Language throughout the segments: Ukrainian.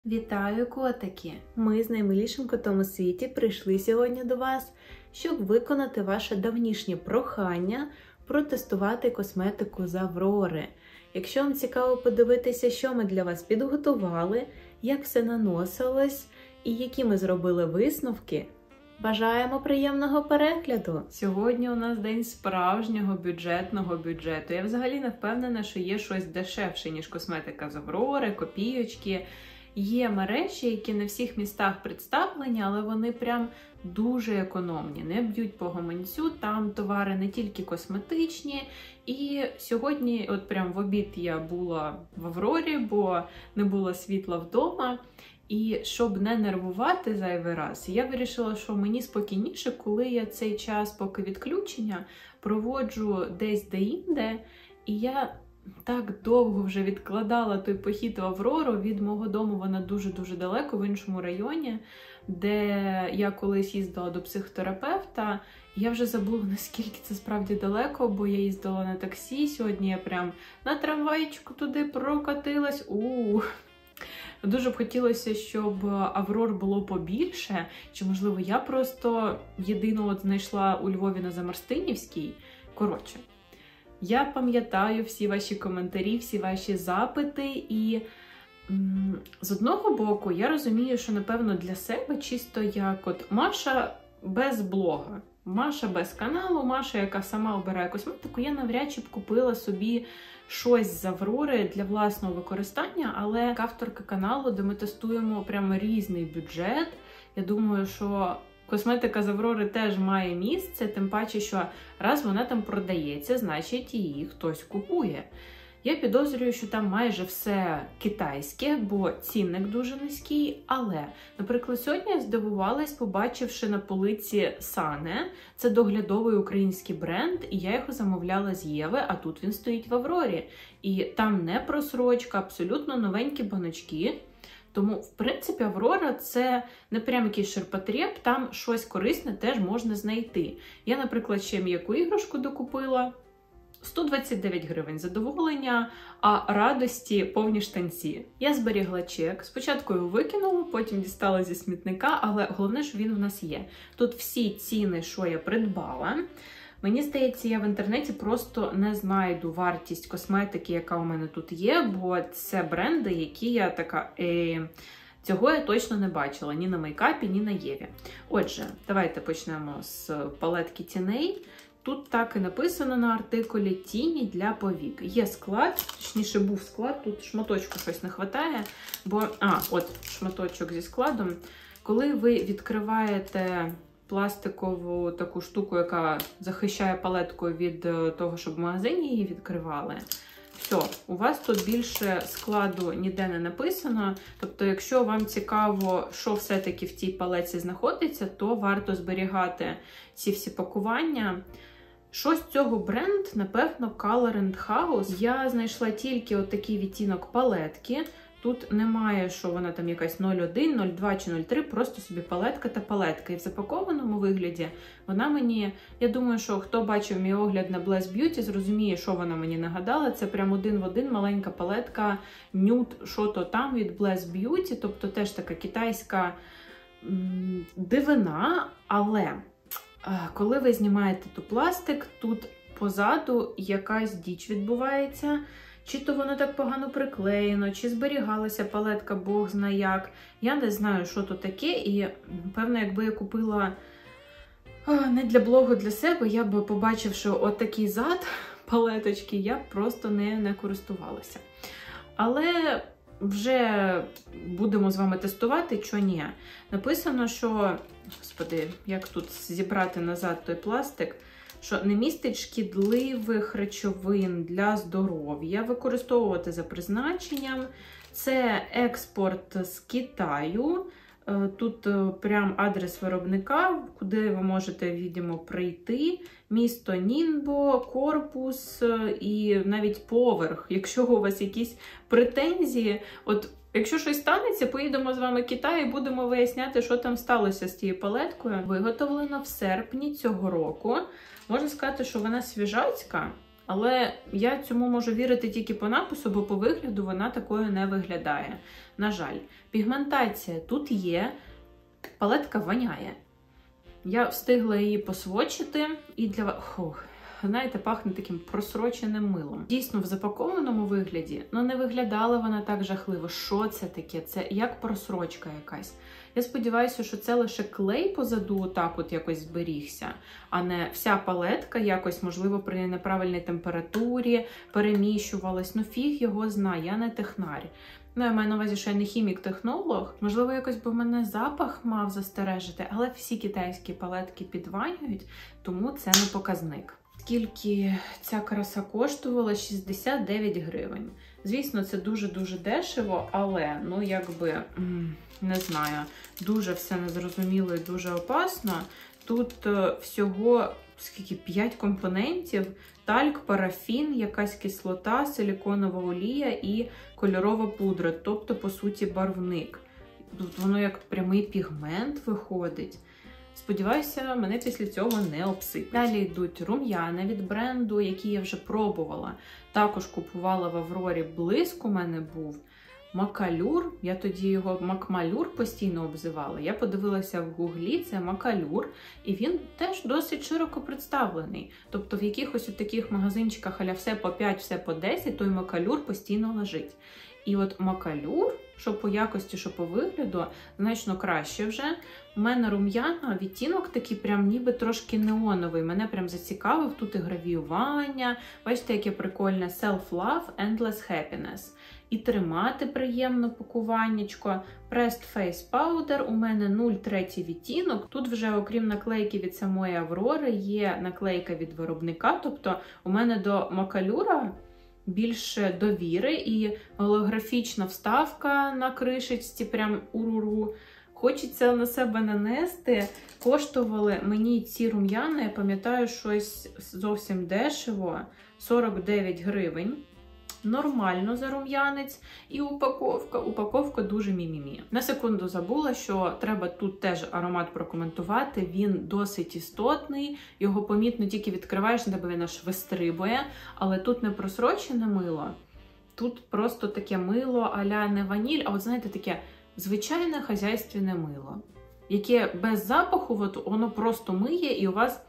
Вітаю, котики! Ми з наймилішим котом у світі прийшли сьогодні до вас, щоб виконати ваше давнішнє прохання протестувати косметику з Аврори. Якщо вам цікаво подивитися, що ми для вас підготували, як все наносилось і які ми зробили висновки, бажаємо приємного перегляду! Сьогодні у нас день справжнього бюджетного бюджету. Я взагалі не впевнена, що є щось дешевше, ніж косметика з Аврори, копійочки. Є мережі, які не в всіх містах представлені, але вони прям дуже економні, не б'ють по гаманцю, там товари не тільки косметичні. І сьогодні, от прям в обід я була в Аврорі, бо не було світла вдома. І щоб не нервувати зайвий раз, я вирішила, що мені спокійніше, коли я цей час, поки відключення, проводжу десь де-інде, і я так довго вже відкладала той похід в Аврору. Від мого дому вона дуже-дуже далеко, в іншому районі, де я колись їздила до психотерапевта. Я вже забула, наскільки це справді далеко, бо я їздила на таксі. Сьогодні я прям на трамвайчику туди прокатилась. Дуже б хотілося, щоб Аврор було побільше. Чи, можливо, я просто єдину знайшла у Львові на Замарстинівській. Коротше. Я пам'ятаю всі ваші коментарі, всі ваші запити, і з одного боку я розумію, що, напевно, для себе чисто як от Маша без блога, Маша без каналу, Маша, яка сама обирає косметику, я навряд чи б купила собі щось з Аврори для власного використання, але як авторка каналу, де ми тестуємо прямо різний бюджет, я думаю, що косметика з Аврори теж має місце, тим паче, що раз вона там продається, значить її хтось купує. Я підозрюю, що там майже все китайське, бо цінник дуже низький, але, наприклад, сьогодні я здивувалась, побачивши на полиці Сане, це доглядовий український бренд, і я його замовляла з Єви, а тут він стоїть в Аврорі. І там не просрочка, абсолютно новенькі баночки. Тому, в принципі, Аврора – це не прям якийсь ширпотреб, там щось корисне теж можна знайти. Я, наприклад, ще м'яку іграшку докупила. 129 гривень задоволення, а радості повні штанці. Я зберігла чек, спочатку його викинула, потім дістала зі смітника, але головне, що він у нас є. Тут всі ціни, що я придбала. Мені здається, я в інтернеті просто не знайду вартість косметики, яка у мене тут є, бо це бренди, які я така, цього я точно не бачила ні на мейкапі, ні на Єві. Отже, давайте почнемо з палетки тіней. Тут так і написано на артикулі «Тіні для повік». Є склад, точніше був склад, тут шматочку щось не вистачає, бо, от шматочок зі складом. Коли ви відкриваєте пластикову таку штуку, яка захищає палетку від того, щоб в магазині її відкривали, все, у вас тут більше складу ніде не написано. Тобто, якщо вам цікаво, що все-таки в цій палеці знаходиться, то варто зберігати ці всі пакування. Що з цього бренд? Напевно, Color & House. Я знайшла тільки отакий відтінок палетки. Тут немає, що вона там якась 0,1, 0,2 чи 0,3, просто собі палетка та палетка. І в запакованому вигляді вона мені, я думаю, що хто бачив мій огляд на Bless Beauty, зрозуміє, що вона мені нагадала. Це прям один в один маленька палетка Nude, що то там від Bless Beauty, тобто теж така китайська дивина, але коли ви знімаєте ту пластик, тут позаду якась діч відбувається. Чи то воно так погано приклеєно, чи зберігалася палетка, Бог знає як. Я не знаю, що то таке, і, певно, якби я купила не для блогу, для себе, я б, побачивши отакий зад палеточки, я б просто не користувалася. Але вже будемо з вами тестувати, що ні. Написано, що, господи, як тут зібрати назад той пластик, що не містить шкідливих речовин для здоров'я, використовувати за призначенням. Це експорт з Китаю. Тут прям адрес виробника, куди ви можете, відомо, прийти. Місто Нінбо, корпус і навіть поверх. Якщо у вас якісь претензії, якщо щось станеться, поїдемо з вами в Китай і будемо виясняти, що там сталося з тією палеткою. Виготовлена в серпні цього року. Можна сказати, що вона свіжацька, Але я цьому можу вірити тільки по напису, бо по вигляду вона такою не виглядає. На жаль, пігментація тут є, палетка воняє. Я встигла її посвочити і знаєте, пахне таким просроченим милом. Дійсно, в запакованому вигляді, не виглядала вона так жахливо. Що це таке? Це як просрочка якась. Я сподіваюся, що це лише клей позаду отак от якось зберігся, а не вся палетка якось, можливо, при неправильній температурі переміщувалась. Фіг його знає, я не технар. Я маю на увазі, що я не хімік-технолог. Можливо, якось би мене запах мав застережити, але всі китайські палетки підванюють, тому це не показник. Скільки ця краса коштувала? 69 гривень. Звісно, це дуже-дуже дешево, але, не знаю, дуже все незрозуміло і дуже опасно. Тут всього, 5 компонентів: тальк, парафін, якась кислота, силіконова олія і кольорова пудра, тобто, по суті, барвник. Тут воно як прямий пігмент виходить. Сподіваюся, мене після цього не обсипуть. Далі йдуть рум'яна від бренду, які я вже пробувала. Також купувала в Аврорі, блиск у мене був. Макалюр, я тоді його Макмалюр постійно обзивала. Я подивилася в гуглі, це Макалюр, і він теж досить широко представлений. Тобто в якихось у таких магазинчиках аля все по 5, все по 10, той Макалюр постійно лежить. І от Макалюр, що по якості, що по вигляду, значно краще вже. У мене рум'яна, відтінок такий прям ніби трошки неоновий. Мене прям зацікавив, тут і гравіювання. Бачите, яке прикольне Self-Love, Endless Happiness. І тримати приємно пакуваннячко. Pressed Face Powder, у мене 0,3 відтінок. Тут вже, окрім наклейки від самої Аврори, є наклейка від виробника. Тобто у мене до Макалюра більше довіри і голографічна вставка на кришечці, прям уруру. Хочеться на себе нанести. Коштували мені ці рум'яна, я пам'ятаю, щось зовсім дешево, 49 гривень. Нормально за рум'янець. І упаковка дуже мімімі. На секунду забула, що треба тут теж аромат прокоментувати. Він досить істотний, його помітно тільки відкриваєш, ніби він аж вистрибує. Але тут не просрочене мило, тут просто таке мило а-ля не ваніль, а от знаєте, таке звичайне хазяйственне мило, яке без запаху, воно просто миє і у вас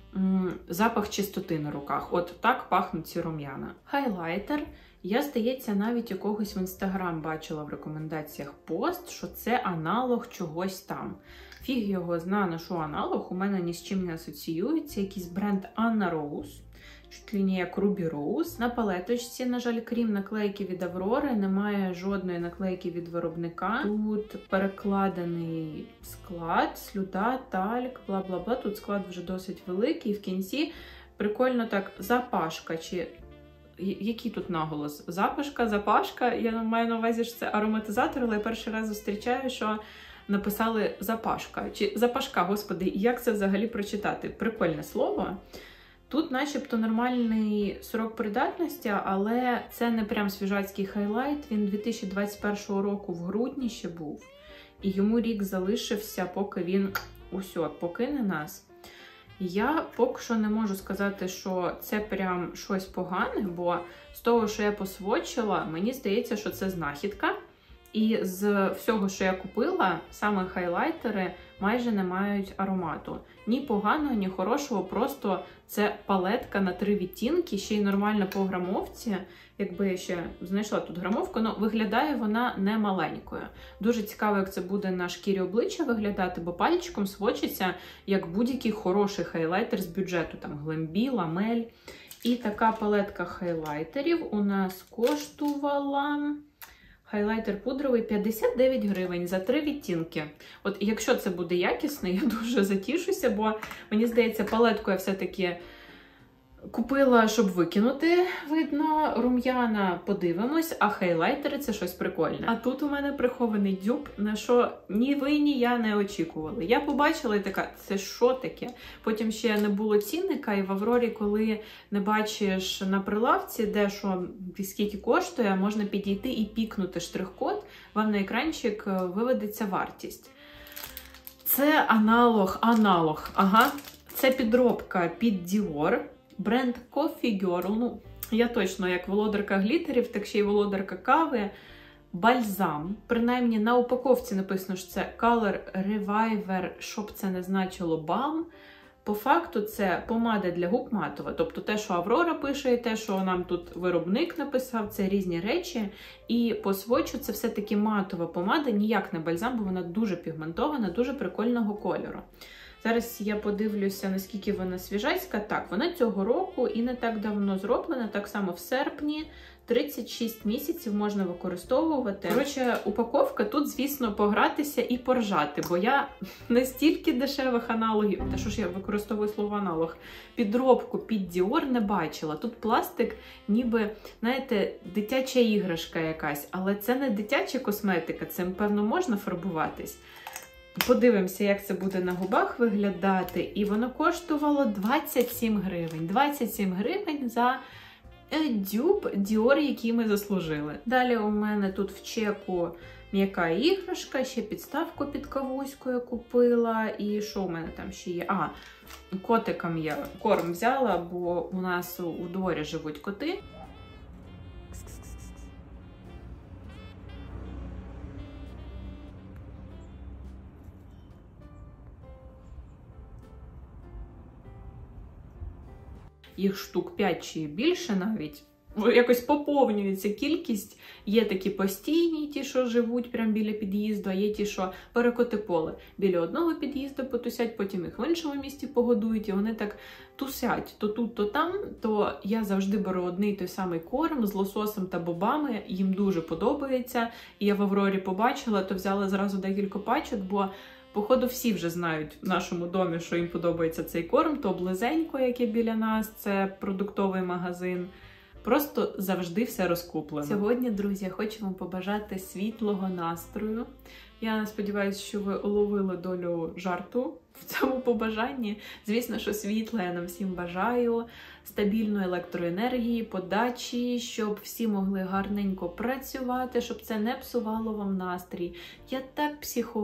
запах чистоти на руках. От так пахнуть ці рум'яна. Хайлайтер. Я, здається, навіть у когось в Інстаграм бачила в рекомендаціях пост, що це аналог чогось там. Фіг його зна, на що аналог, у мене ні з чим не асоціюється. Якийсь бренд Anna Rose, чуть ли не як Ruby Rose. На палеточці, на жаль, крім наклейки від Аврори, немає жодної наклейки від виробника. Тут перекладений склад, слюда, тальк, бла-бла-бла. Тут склад вже досить великий. В кінці прикольно так запашка, чи який тут наголос? Запашка. Я маю на увазі, що це ароматизатор, але я перший раз зустрічаю, що написали запашка. Чи запашка, господи, як це взагалі прочитати? Прикольне слово. Тут начебто нормальний срок придатності, але це не прям свіжацький хайлайт. Він 2021 року в грудні ще був. І йому рік залишився, поки він покине нас. Я поки що не можу сказати, що це прям щось погане, бо з того, що я посвочила, мені здається, що це знахідка. І з всього, що я купила, саме хайлайтери майже не мають аромату. Ні поганого, ні хорошого, просто це палетка на 3 відтінки, ще й нормально по грамовці. Якби я ще знайшла тут грамовку, але виглядає вона не маленькою. Дуже цікаво, як це буде на шкірі обличчя виглядати, бо пальчиком свочиться, як будь-який хороший хайлайтер з бюджету, там Glambi, Lamel. І така палетка хайлайтерів у нас коштувала... Хайлайтер пудровий 59 гривень за 3 відтінки. От якщо це буде якісний, я дуже затішуся, бо мені здається, палетку я все-таки купила, щоб викинути, видно, рум'яна подивимось, а хайлайтери це щось прикольне. А тут у мене прихований дюб, на що ні ви, ні я не очікували. Я побачила і така, це що таке? Потім ще не було цінника, і в Аврорі, коли не бачиш на прилавці, де що, скільки коштує, можна підійти і пікнути штрих-код, вам на екранчик виведеться вартість. Це аналог, ага. Це підробка під Dior. Бренд Coffee Girl. Ну, я точно як володарка глітерів, так ще й володарка кави. Бальзам. Принаймні на упаковці написано, що це Color Reviver, щоб це не значило балм. По факту це помада для губ матова. Тобто те, що Аврора пише, і те, що нам тут виробник написав, це різні речі. І по свочу це все-таки матова помада, ніяк не бальзам, бо вона дуже пігментована, дуже прикольного кольору. Зараз я подивлюся, наскільки вона свіжайська. Так, вона цього року і не так давно зроблена, так само в серпні. 36 місяців можна використовувати. Коротше, упаковка тут, звісно, погратися і поржати, бо я настільки дешевих аналогів, та що ж я використовую слово аналог, підробку під Dior не бачила. Тут пластик ніби, знаєте, дитяча іграшка якась, але це не дитяча косметика, цим, певно, можна фарбуватись. Подивимося, як це буде на губах виглядати. І воно коштувало 27 гривень. 27 гривень за дюб Dior, який ми заслужили. Далі у мене тут в чеку м'яка іграшка, ще підставку під кавуську я купила. І що у мене там ще є? А, котикам я корм взяла, бо у нас у дворі живуть коти. Їх штук 5 чи більше навіть. Якось поповнюється кількість. Є такі постійні, ті, що живуть прямо біля під'їзду, а є ті, що перекоти поле. Біля одного під'їзду потусять, потім їх в іншому місті погодують, і вони так тусять то тут, то там. То я завжди беру одний той самий корм з лососем та бобами, їм дуже подобається. І я в Аврорі побачила, то взяла зразу декілька пачок, бо походу, всі вже знають в нашому домі, що їм подобається цей корм. То Близенько, яке біля нас, це продуктовий магазин. Просто завжди все розкуплено. Сьогодні, друзі, я хочу вам побажати світлого настрою. Я сподіваюся, що ви уловили долю жарту в цьому побажанні. Звісно, що світла я нам всім бажаю, стабільної електроенергії, подачі, щоб всі могли гарненько працювати, щоб це не псувало вам настрій. Я так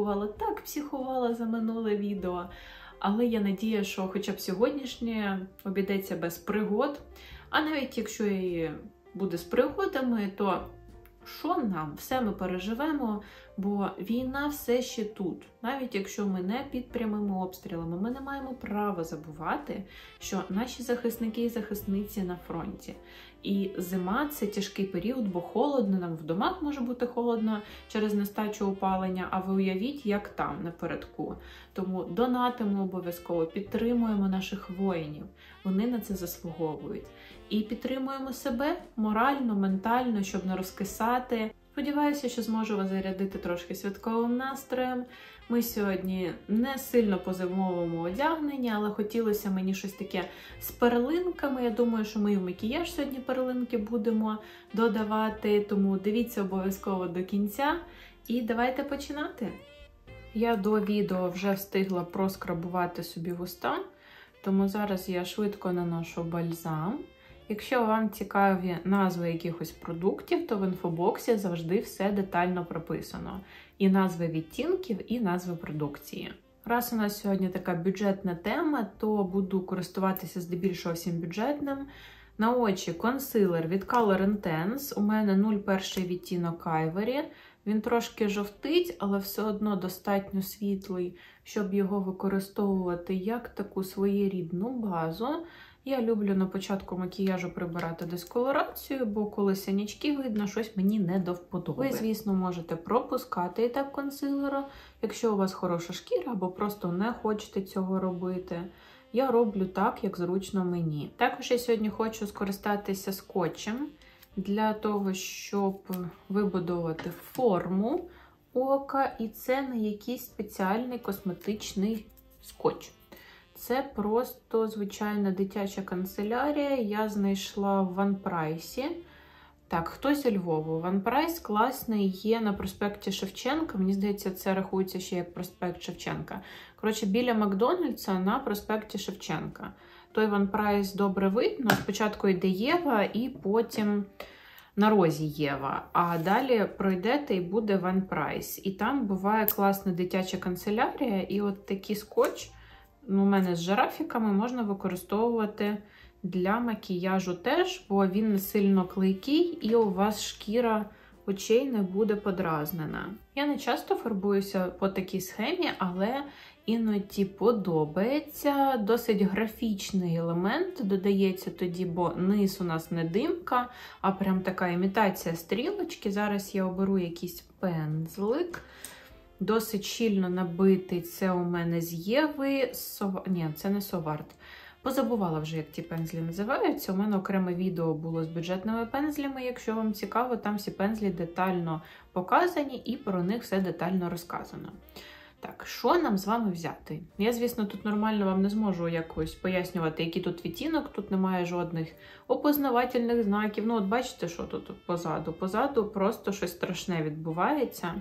психувала за минуле відео. Але я надію, що хоча б сьогоднішнє обійдеться без пригод. А навіть якщо і буде з пригодами, то що нам? Все ми переживемо, бо війна все ще тут. Навіть якщо ми не під прямими обстрілами, ми не маємо права забувати, що наші захисники і захисниці на фронті. І зима – це тяжкий період, бо холодно, нам в домах може бути холодно через нестачу опалення, а ви уявіть, як там, напередку. Тому донатимо обов'язково, підтримуємо наших воїнів, вони на це заслуговують. І підтримуємо себе морально, ментально, щоб не розкисати. Сподіваюся, що зможу вас зарядити трошки святковим настроєм. Ми сьогодні не сильно по-зимовому одягнені, але хотілося мені щось таке з перлинками. Я думаю, що ми і в макіяж сьогодні перлинки будемо додавати, тому дивіться обов'язково до кінця. І давайте починати. Я до відео вже встигла проскрабувати собі вуста, тому зараз я швидко наношу бальзам. Якщо вам цікаві назви якихось продуктів, то в інфобоксі завжди все детально прописано. І назви відтінків, і назви продукції. Раз у нас сьогодні така бюджетна тема, то буду користуватися здебільшого всім бюджетним. На очі консилер від Color Intense. У мене 01 відтінок Ivory. Він трошки жовтить, але все одно достатньо світлий, щоб його використовувати як таку своєрідну базу. Я люблю на початку макіяжу прибирати дисколорацію, бо коли синячки видно, щось мені не до вподоби. Ви, звісно, можете пропускати етап консилера, якщо у вас хороша шкіра або просто не хочете цього робити. Я роблю так, як зручно мені. Також я сьогодні хочу скористатися скотчем для того, щоб вибудувати форму ока, і це не якийсь спеціальний косметичний скотч. Це просто звичайна дитяча канцелярія, я знайшла в OnePrice. Так, хто зі Львова? OnePrice класний, є на проспекті Шевченка. Мені здається, це рахується ще як проспект Шевченка. Коротше, біля Макдональдса на проспекті Шевченка. Той OnePrice добре видно. Спочатку йде Єва і потім на розі Єва. А далі пройдете і буде OnePrice. І там буває класна дитяча канцелярія. І от такий скотч, у мене з жирафіками, можна використовувати Для макіяжу теж, бо він не сильно клейкий і у вас шкіра очей не буде подразнена. Я не часто фарбуюся по такій схемі, але іноді подобається. Досить графічний елемент додається тоді, бо низ у нас не димка, а прям така імітація стрілочки. Зараз я оберу якийсь пензлик. Досить щільно набитий. Це у мене з Єви. Ні, це не Соварт. Позабувала вже, як ті пензлі називаються. У мене окреме відео було з бюджетними пензлями. Якщо вам цікаво, там всі пензлі детально показані і про них все детально розказано. Так, що нам з вами взяти? Я, звісно, тут нормально вам не зможу якось пояснювати, який тут відтінок. Тут немає жодних опознавательних знаків. Ну, от бачите, що тут позаду? Позаду просто щось страшне відбувається.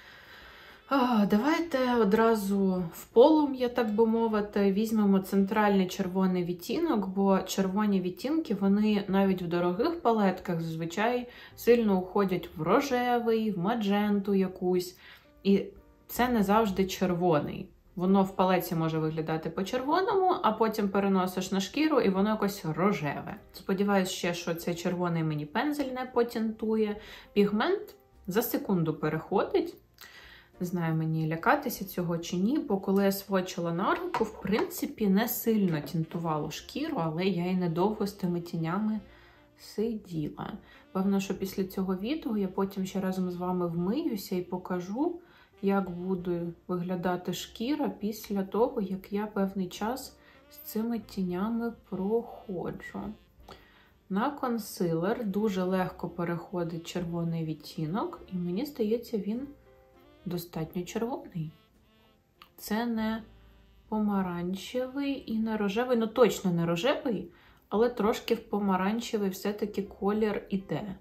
Давайте одразу в полум'я, так би мовити, візьмемо центральний червоний відтінок, бо червоні відтінки, вони навіть в дорогих палетках зазвичай сильно уходять в рожевий, в мадженту якусь. І це не завжди червоний. Воно в палеці може виглядати по-червоному, а потім переносиш на шкіру і воно якось рожеве. Сподіваюсь ще, що цей червоний мені пензель не потінтує. Пігмент за секунду переходить. Не знаю, мені лякатися цього чи ні, бо коли я сводчила на руку, в принципі, не сильно тінтувало шкіру, але я і недовго з тими тінями сиділа. Певно, що після цього відео я потім ще разом з вами вмиюся і покажу, як буде виглядати шкіра після того, як я певний час з цими тінями проходжу. На консилер дуже легко переходить червоний відтінок, і мені здається, він достатньо червоний. Це не помаранчевий і не рожевий, ну точно не рожевий, але трошки в помаранчевий все-таки колір іде.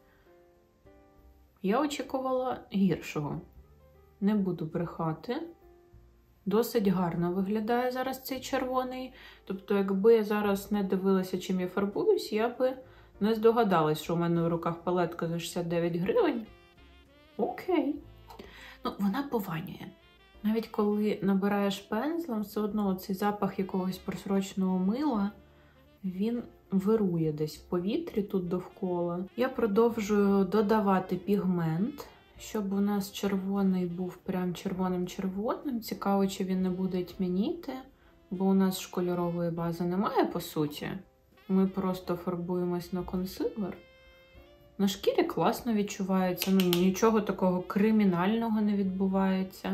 Я очікувала гіршого. Не буду брехати. Досить гарно виглядає зараз цей червоний. Тобто, якби я зараз не дивилася, чим я фарбуюсь, я би не здогадалась, що у мене в руках палетка за 69 гривень. Окей. Ну, вона пованює. Навіть коли набираєш пензлем, все одно цей запах якогось просроченого мила, він вирує десь в повітрі тут довкола. Я продовжую додавати пігмент, щоб у нас червоний був прям червоним-червоним. Цікаво, чи він не буде тьмяніти, бо у нас ж кольорової бази немає, по суті. Ми просто фарбуємось на консилер. На шкірі класно відчувається, ну нічого такого кримінального не відбувається.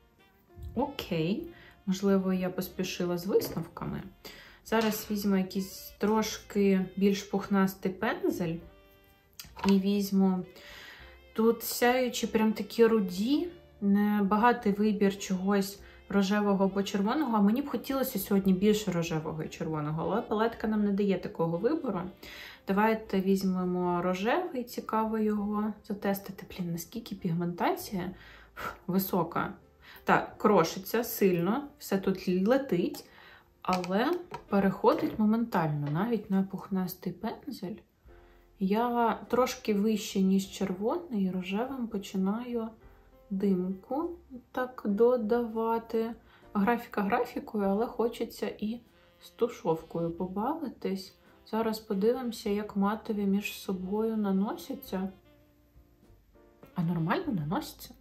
Окей, можливо, я поспішила з висновками. Зараз візьму якийсь трошки більш пухнастий пензель і візьму тут сяючі прям такі руді, небагатий вибір чогось рожевого або червоного, а мені б хотілося сьогодні більше рожевого і червоного, але палетка нам не дає такого вибору. Давайте візьмемо рожевий, цікаво його затестити. Блін, наскільки пігментація висока. Так, крошиться сильно, все тут летить, але переходить моментально, навіть на пухнастий пензель. Я трошки вище, ніж червоний, і рожевим починаю димку так додавати. Графіка графікою, але хочеться і з тушовкою побавитись. Зараз подивимося, як матові між собою наносяться. А нормально наносяться.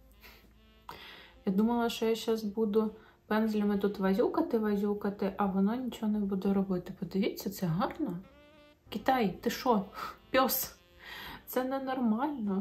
Я думала, що я зараз буду пензлями тут вазюкати, а воно нічого не буде робити. Подивіться, це гарно. Китай, ти що? Пьос? Це ненормально.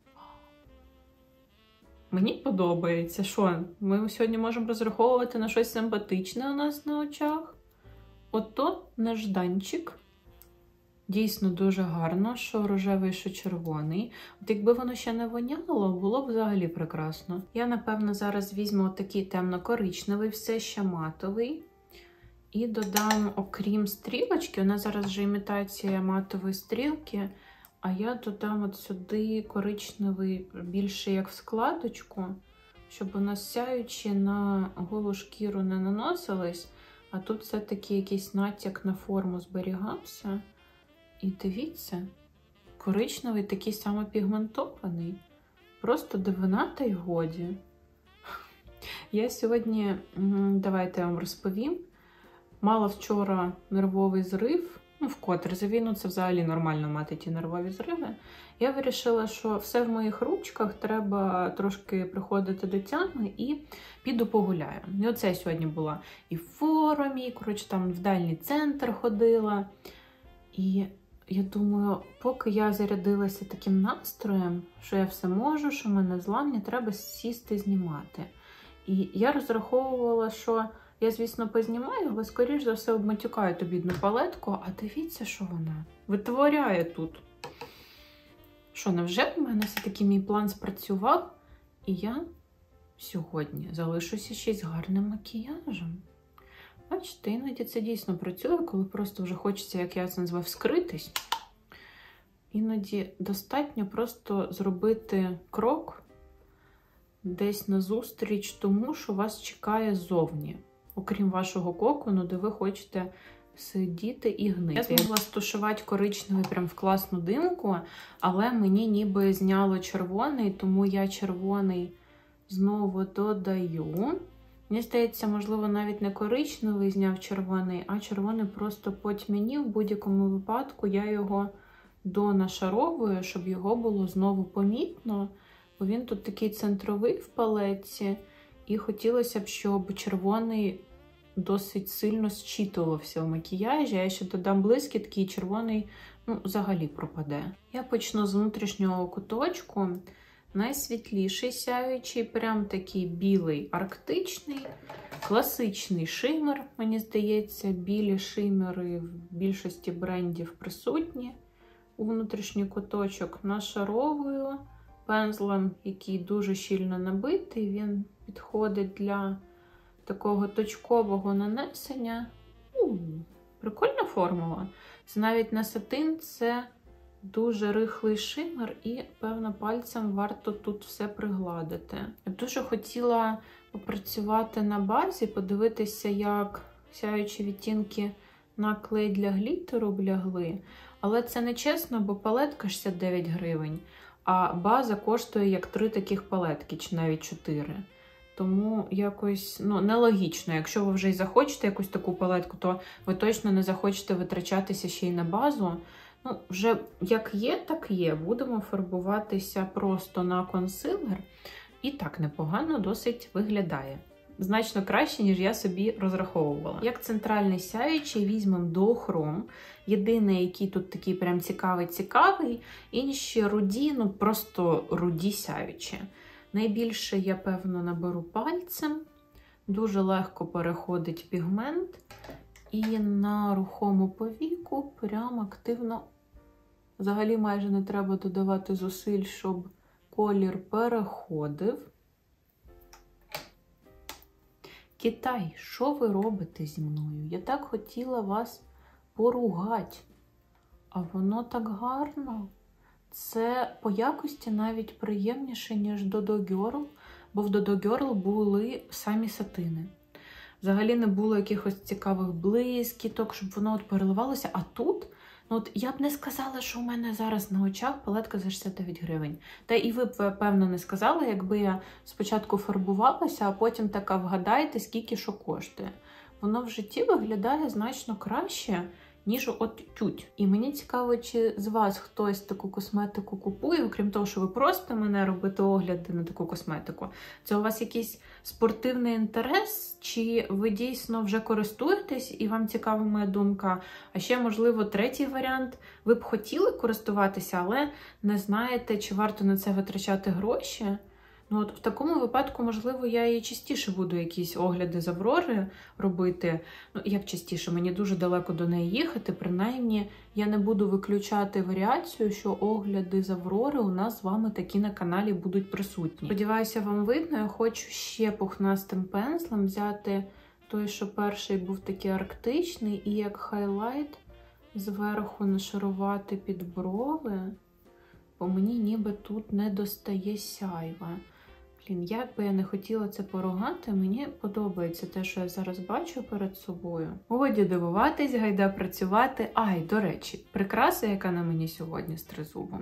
Мені подобається. Що? Ми сьогодні можемо розраховувати на щось симпатичне у нас на очах. Ото нежданчик. Дійсно дуже гарно, що рожевий, що червоний. От якби воно ще не воняло, було б взагалі прекрасно. Я, напевно, зараз візьму такий темно-коричневий, все ще матовий. І додам, окрім стрілочки, у нас зараз вже імітація матової стрілки, а я додам от сюди коричневий, більше як в складочку, щоб у нас сяючі на голу шкіру не наносились, а тут все-таки якийсь натяк на форму зберігався. І дивіться, коричневий такий самопігментований. Просто дивина та й годі. Я сьогодні, давайте я вам розповім, мала вчора нервовий зрив, вкотре за війну це взагалі нормально мати ті нервові зриви. Я вирішила, що все в моїх ручках, треба трошки приходити до тями і піду погуляю. І оце я сьогодні була і в форумі, коротше, там в дальній центр ходила. І я думаю, поки я зарядилася таким настроєм, що я все можу, що в мене зламні, треба сісти знімати. І я розраховувала, що я, звісно, познімаю, але, скоріш за все, обматюкаю ту бідну палетку. А дивіться, що вона витворяє тут. Що, невже в мене все-таки мій план спрацював? І я сьогодні залишуся ще й з гарним макіяжем. Бачите, іноді це дійсно працює, коли просто вже хочеться, як я це називаю, вскритись. Іноді достатньо просто зробити крок десь назустріч тому, що вас чекає ззовні. Окрім вашого кокону, де ви хочете сидіти і гнити. Я змогла стушувати коричневий прям в класну димку, але мені ніби зняло червоний, тому я червоний знову додаю. Мені здається, можливо, навіть не коричневий зняв червоний, а червоний просто потьмянів. В будь-якому випадку я його донашаровую, щоб його було знову помітно. Бо він тут такий центровий в палетці. І хотілося б, щоб червоний досить сильно зчитувався в макіяжі. Я ще додам блискітки, і червоний взагалі пропаде. Я почну з внутрішнього куточку. Найсвітліший сяючий, прям такий білий арктичний, класичний шимер, мені здається, білі шимери в більшості брендів присутні у внутрішній куточок. Нашаровую пензлем, який дуже щільно набитий, він підходить для такого точкового нанесення. Прикольна формула. Це навіть не сатин, це дуже рихлий шимер і, певно, пальцем варто тут все пригладити. Я дуже хотіла попрацювати на базі, подивитися, як сяючі відтінки на клей для гліттеру лягли. Але це не чесно, бо палетка 69 гривень, а база коштує як 3 таких палетки, чи навіть 4. Тому якось нелогічно. Якщо ви вже й захочете якусь таку палетку, то ви точно не захочете витрачатися ще й на базу. Вже як є, так є. Будемо фарбуватися просто на консилер. І так непогано досить виглядає. Значно краще, ніж я собі розраховувала. Як центральний сяючий візьмемо дуохром. Єдиний, який тут такий прям цікавий. Інші руді, просто руді сяючі. Найбільше я, певно, наберу пальцем. Дуже легко переходить пігмент. І на рухому повіку прям активно, взагалі майже не треба додавати зусиль, щоб колір переходив. Китай, що ви робите зі мною? Я так хотіла вас поругати, а воно так гарно. Це по якості навіть приємніше, ніж Dodo Girl, бо в Dodo Girl були самі сатини. Взагалі не було якихось цікавих блискіток, щоб воно переливалося. А тут, я б не сказала, що у мене зараз на очах палетка за 69 гривень. Та і ви б, певно, не сказали, якби я спочатку фарбувалася, а потім така вгадайте, скільки що коштує. Воно в житті виглядає значно краще, ніж от тють. І мені цікаво, чи з вас хтось таку косметику купує, окрім того, що ви просто мене робите огляди на таку косметику. Це у вас якийсь спортивний інтерес, чи ви дійсно вже користуєтесь і вам цікава моя думка? А ще, можливо, третій варіант. Ви б хотіли користуватися, але не знаєте, чи варто на це витрачати гроші. В такому випадку, можливо, я і частіше буду якісь огляди з Аврори робити. Як частіше, мені дуже далеко до неї їхати, принаймні я не буду виключати варіацію, що огляди з Аврори у нас з вами такі на каналі будуть присутні. Сподіваюся, вам видно. Я хочу ще пухнастим пензлем взяти той, що перший був такий арктичний, і як хайлайт зверху нашарувати під брови, бо мені ніби тут не достає сяйва. Як би я не хотіла це поругати, мені подобається те, що я зараз бачу перед собою. Годі дивуватись, гайда працювати. До речі, прикраса, яка на мені сьогодні з тризубом,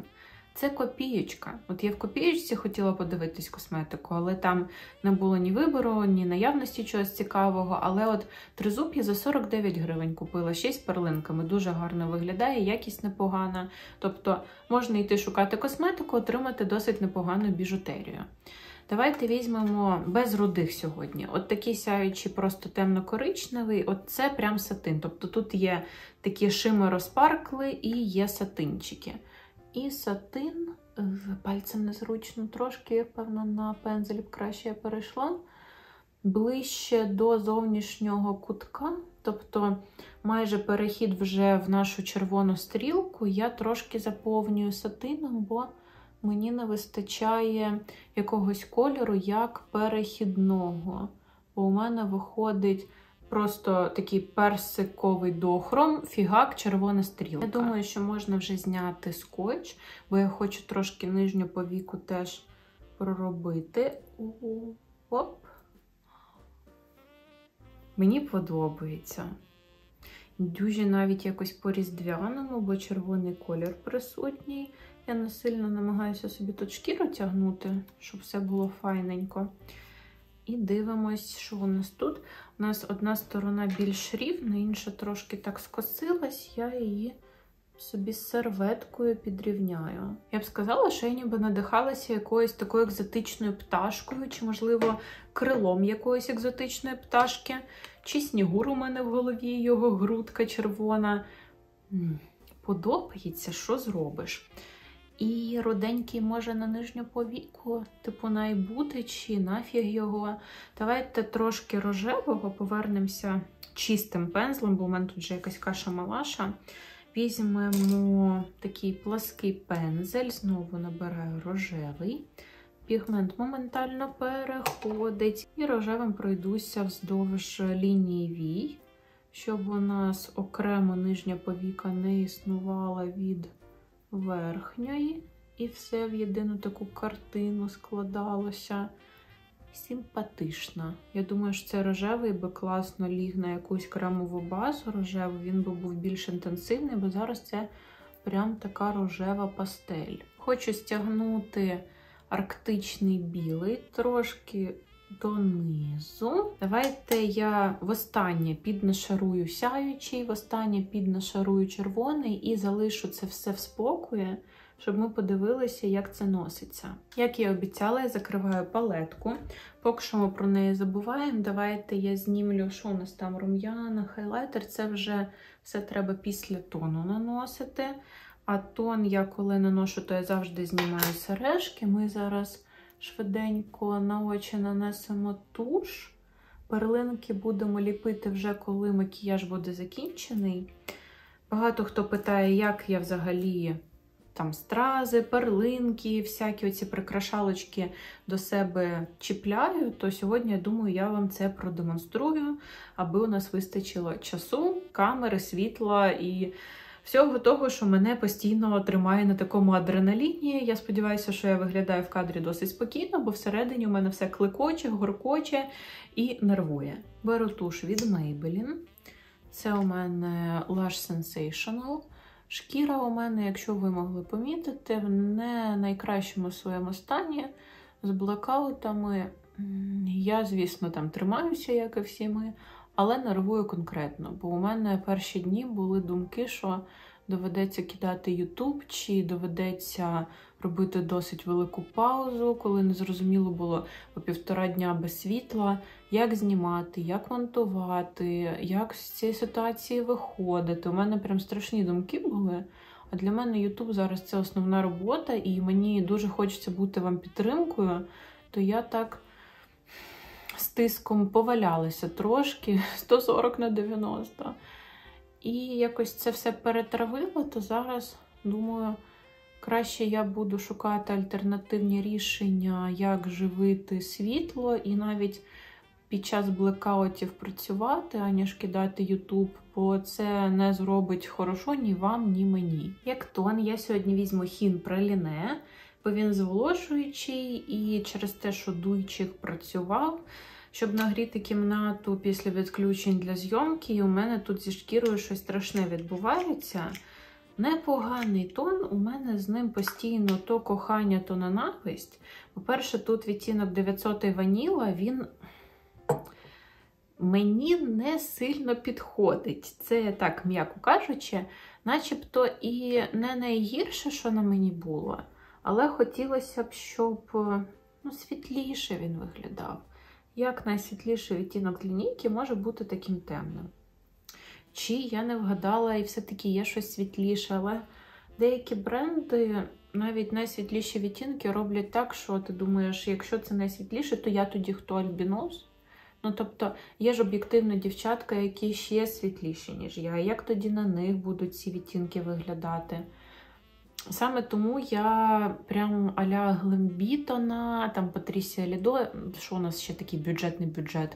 Це копієчка. От я в копієчці хотіла подивитись косметику, але там не було ні вибору, ні наявності чогось цікавого. Але от тризуб я за 49 гривень купила, ще й з перлинками. Дуже гарно виглядає, якість непогана. Тобто можна йти шукати косметику, отримати досить непогану біжутерію. Давайте візьмемо без рудих сьогодні. От такий сяючий, просто темно-коричневий, от це прям сатин. Тобто тут є такі шимеро-спаркли і є сатинчики. І сатин, пальцем незручно трошки, певно, на пензель краще я перейшла, ближче до зовнішнього кутка, тобто майже перехід вже в нашу червону стрілку, я трошки заповнюю сатином, бо мені не вистачає якогось кольору як перехідного. Бо у мене виходить просто такий персиковий дохром, фігак, червона стрілка. Я думаю, що можна вже зняти скотч, бо я хочу трошки нижню повіку теж проробити. Оп. Мені подобається. Дуже навіть якось по-різдвяному, бо червоний колір присутній. Я не сильно намагаюся собі тут шкіру тягнути, щоб все було файненько. І дивимось, що у нас тут. У нас одна сторона більш рівна, інша трошки так скосилась, я її собі серветкою підрівняю. Я б сказала, що я ніби надихалася якоюсь такою екзотичною пташкою, чи, можливо, крилом якоїсь екзотичної пташки, чи снігур у мене в голові, його грудка червона. Подобається, що зробиш. І руденький може на нижню повіку, типу найбути, чи нафіг його. Давайте трошки рожевого, повернемося чистим пензлем, бо у мене тут вже якась каша-малаша. Візьмемо такий плаский пензель, знову набираю рожевий. Пігмент моментально переходить. І рожевим пройдуся вздовж лінії вій, щоб у нас окремо нижня повіка не існувала від верхньої, і все в єдину таку картину складалося. Симпатично. Я думаю, що це рожевий би класно ліг на якусь кремову базу рожеву, він би був більш інтенсивний, бо зараз це прям така рожева пастель. Хочу стягнути арктичний білий трошки донизу. Давайте я востаннє піднашарую сяючий, востаннє піднашарую червоний і залишу це все в спокої, щоб ми подивилися, як це носиться. Як я обіцяла, я закриваю палетку. Поки що ми про неї забуваємо. Давайте я знімлю, що у нас там, рум'яна, хайлайтер. Це вже все треба після тону наносити. А тон я коли наношу, то я завжди знімаю сережки. Ми зараз швиденько на очі нанесемо туш. Перлинки будемо ліпити вже, коли макіяж буде закінчений. Багато хто питає, як я взагалі там стрази, перлинки, всякі оці прикрашалочки до себе чіпляю, то сьогодні, я думаю, я вам це продемонструю, аби у нас вистачило часу, камери, світла і всього того, що мене постійно тримає на такому адреналіні. Я сподіваюся, що я виглядаю в кадрі досить спокійно, бо всередині у мене все кликоче, горкоче і нервує. Беру туш від Maybelline. Це у мене Lash Sensational. Шкіра у мене, якщо ви могли помітити, в не найкращому своєму стані, з блекаутами. Я, звісно, там тримаюся, як і всі ми, але нервую конкретно, бо у мене перші дні були думки, що доведеться кидати YouTube, чи доведеться робити досить велику паузу, коли не зрозуміло було по 1,5 дня без світла, як знімати, як монтувати, як з цієї ситуації виходити. У мене прям страшні думки були. А для мене YouTube зараз це основна робота, і мені дуже хочеться бути вам підтримкою, то я так з тиском повалялася трошки, 140/90. І якось це все перетравило, то зараз, думаю, краще я буду шукати альтернативні рішення, як живити світло і навіть під час блекаутів працювати, аніж кидати YouTube, бо це не зробить хорошо ні вам, ні мені. Як тон, я сьогодні візьму Хін Праліне, бо він зволожуючий і через те, що дуйчик працював, щоб нагріти кімнату після відключень для зйомки, і у мене тут зі шкірою щось страшне відбувається. Непоганий тон, у мене з ним постійно то кохання, то ненависть. По-перше, тут відтінок 900 ваніла, він мені не сильно підходить. Це так, м'яко кажучи, начебто і не найгірше, що на мені було, але хотілося б, щоб світліше він виглядав. Як найсвітліший відтінок лінійки може бути таким темним? Чи я не вгадала і все-таки є щось світліше, але деякі бренди навіть найсвітліші відтінки роблять так, що ти думаєш, якщо це найсвітліше, то я тоді хто, альбінос? Тобто, є ж об'єктивно дівчатка, які ще світліші, ніж я. Як тоді на них будуть ці відтінки виглядати? Саме тому я прям а-ля Глембітона, там Патрісія Лідо, що у нас ще такий бюджетний бюджет,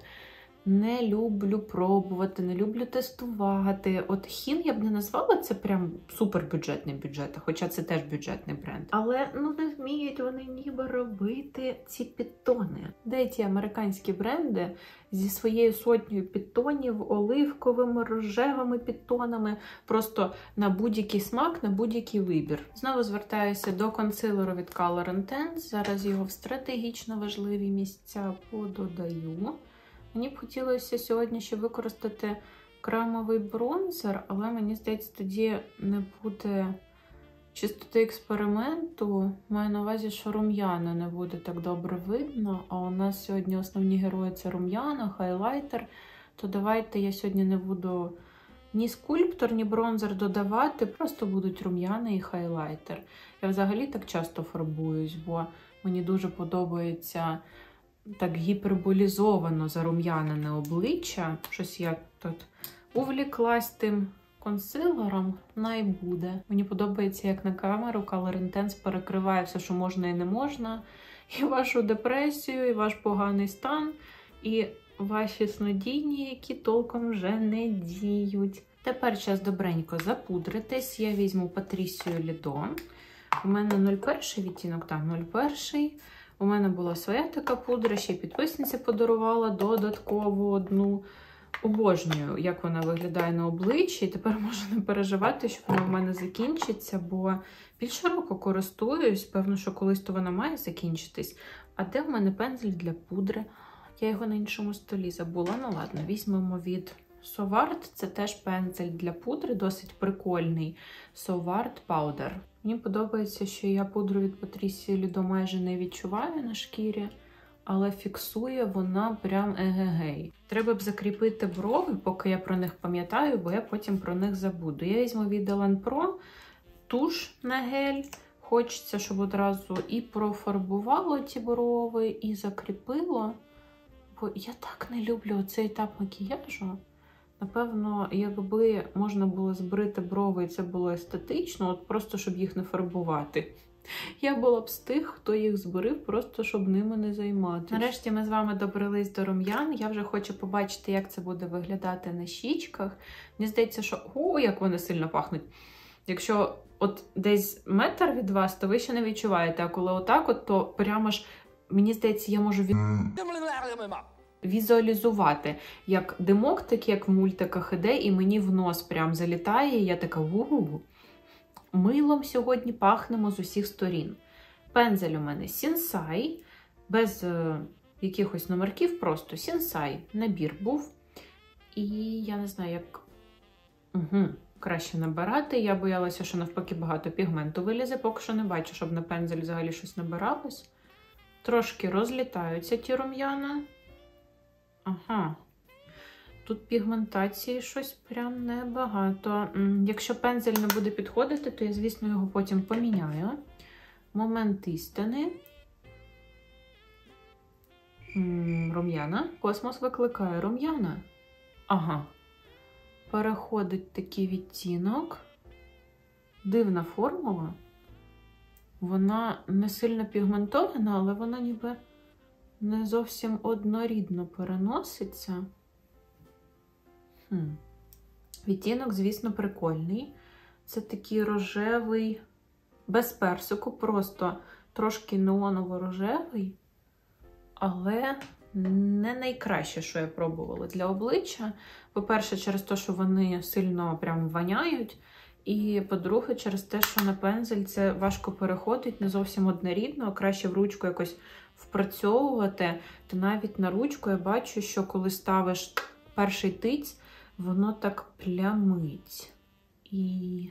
не люблю пробувати, не люблю тестувати. От Хін я б не назвала це прям супербюджетний бюджет, хоча це теж бюджетний бренд. Але не вміють вони ніби робити ці підтони. Де ті американські бренди зі своєю сотнею підтонів, оливковими, рожевими підтонами, просто на будь-який смак, на будь-який вибір. Знову звертаюся до консилеру від Color Intense. Зараз його в стратегічно важливі місця пододаю. Мені б хотілося сьогодні ще використати кремовий бронзер, але мені здається, тоді не буде чистоти експерименту. Маю на увазі, що рум'яна не буде так добре видно, а у нас сьогодні основні герої – це рум'яна, хайлайтер. То давайте я сьогодні не буду ні скульптор, ні бронзер додавати, просто будуть рум'яна і хайлайтер. Я взагалі так часто фарбуюсь, бо мені дуже подобається так гіперболізовано зарум'янене обличчя. Щось я тут увліклась тим консилером, найбуде. Мені подобається, як на камеру Color Intense перекриває все, що можна і не можна. І вашу депресію, і ваш поганий стан, і ваші снодійні, які толком вже не діють. Тепер час добренько запудритись. Я візьму Патрісію Лідо. У мене 01 відтінок, так, 01. У мене була своя така пудра, ще й підписниця подарувала додатково одну. Обожнюю, як вона виглядає на обличчі. І тепер можу не переживати, що вона в мене закінчиться, бо більше року користуюсь. Певно, що колись то вона має закінчитись. А де в мене пензель для пудри? Я його на іншому столі забула. Ну ладно, візьмемо від Соварт. Це теж пензель для пудри, досить прикольний. Соварт Powder. Мені подобається, що я пудру від Патрісії Лідо майже не відчуваю на шкірі, але фіксує вона прям егегей. Треба б закріпити брови, поки я про них пам'ятаю, бо я потім про них забуду. Я візьму від Ellen Pro туш на гель. Хочеться, щоб одразу і профарбувало ті брови, і закріпило. Бо я так не люблю цей етап макіяжу. Напевно, якби можна було збрити брови, і це було естетично, от просто, щоб їх не фарбувати. Я була б з тих, хто їх зберив, просто щоб ними не займатися. Нарешті ми з вами добрались до рум'ян. Я вже хочу побачити, як це буде виглядати на щічках. Мені здається, що як вони сильно пахнуть. Якщо от десь метр від вас, то ви ще не відчуваєте, а коли отак от, то прямо ж, мені здається, я можу візуалізувати, як димок, так як в мультиках іде, і мені в нос прям залітає, і я така ву-ву-ву. Милом сьогодні пахнемо з усіх сторін. Пензель у мене Sensai, без якихось номерків, просто Sensai набір був. І я не знаю, як краще набирати. Я боялася, що навпаки багато пігменту вилізе, поки що не бачу, щоб на пензель взагалі щось набиралось. Трошки розлітаються ті рум'яна. Ага. Тут пігментації щось прям небагато. Якщо пензель не буде підходити, то я, звісно, його потім поміняю. Момент істини. Рум'яна. Космос викликає рум'яна. Ага. Переходить такий відтінок. Дивна формула. Вона не сильно пігментована, але вона ніби не зовсім однорідно переноситься. Відтінок, звісно, прикольний. Це такий рожевий, без персику, просто трошки неоново-рожевий, але не найкраще, що я пробувала для обличчя. По-перше, через те, що вони сильно прям воняють, І, по-друге, через те, що на пензель це важко переходить, не зовсім однорідно, краще в ручку якось впрацьовувати. То навіть на ручку я бачу, що коли ставиш перший тиць, воно так плямить. І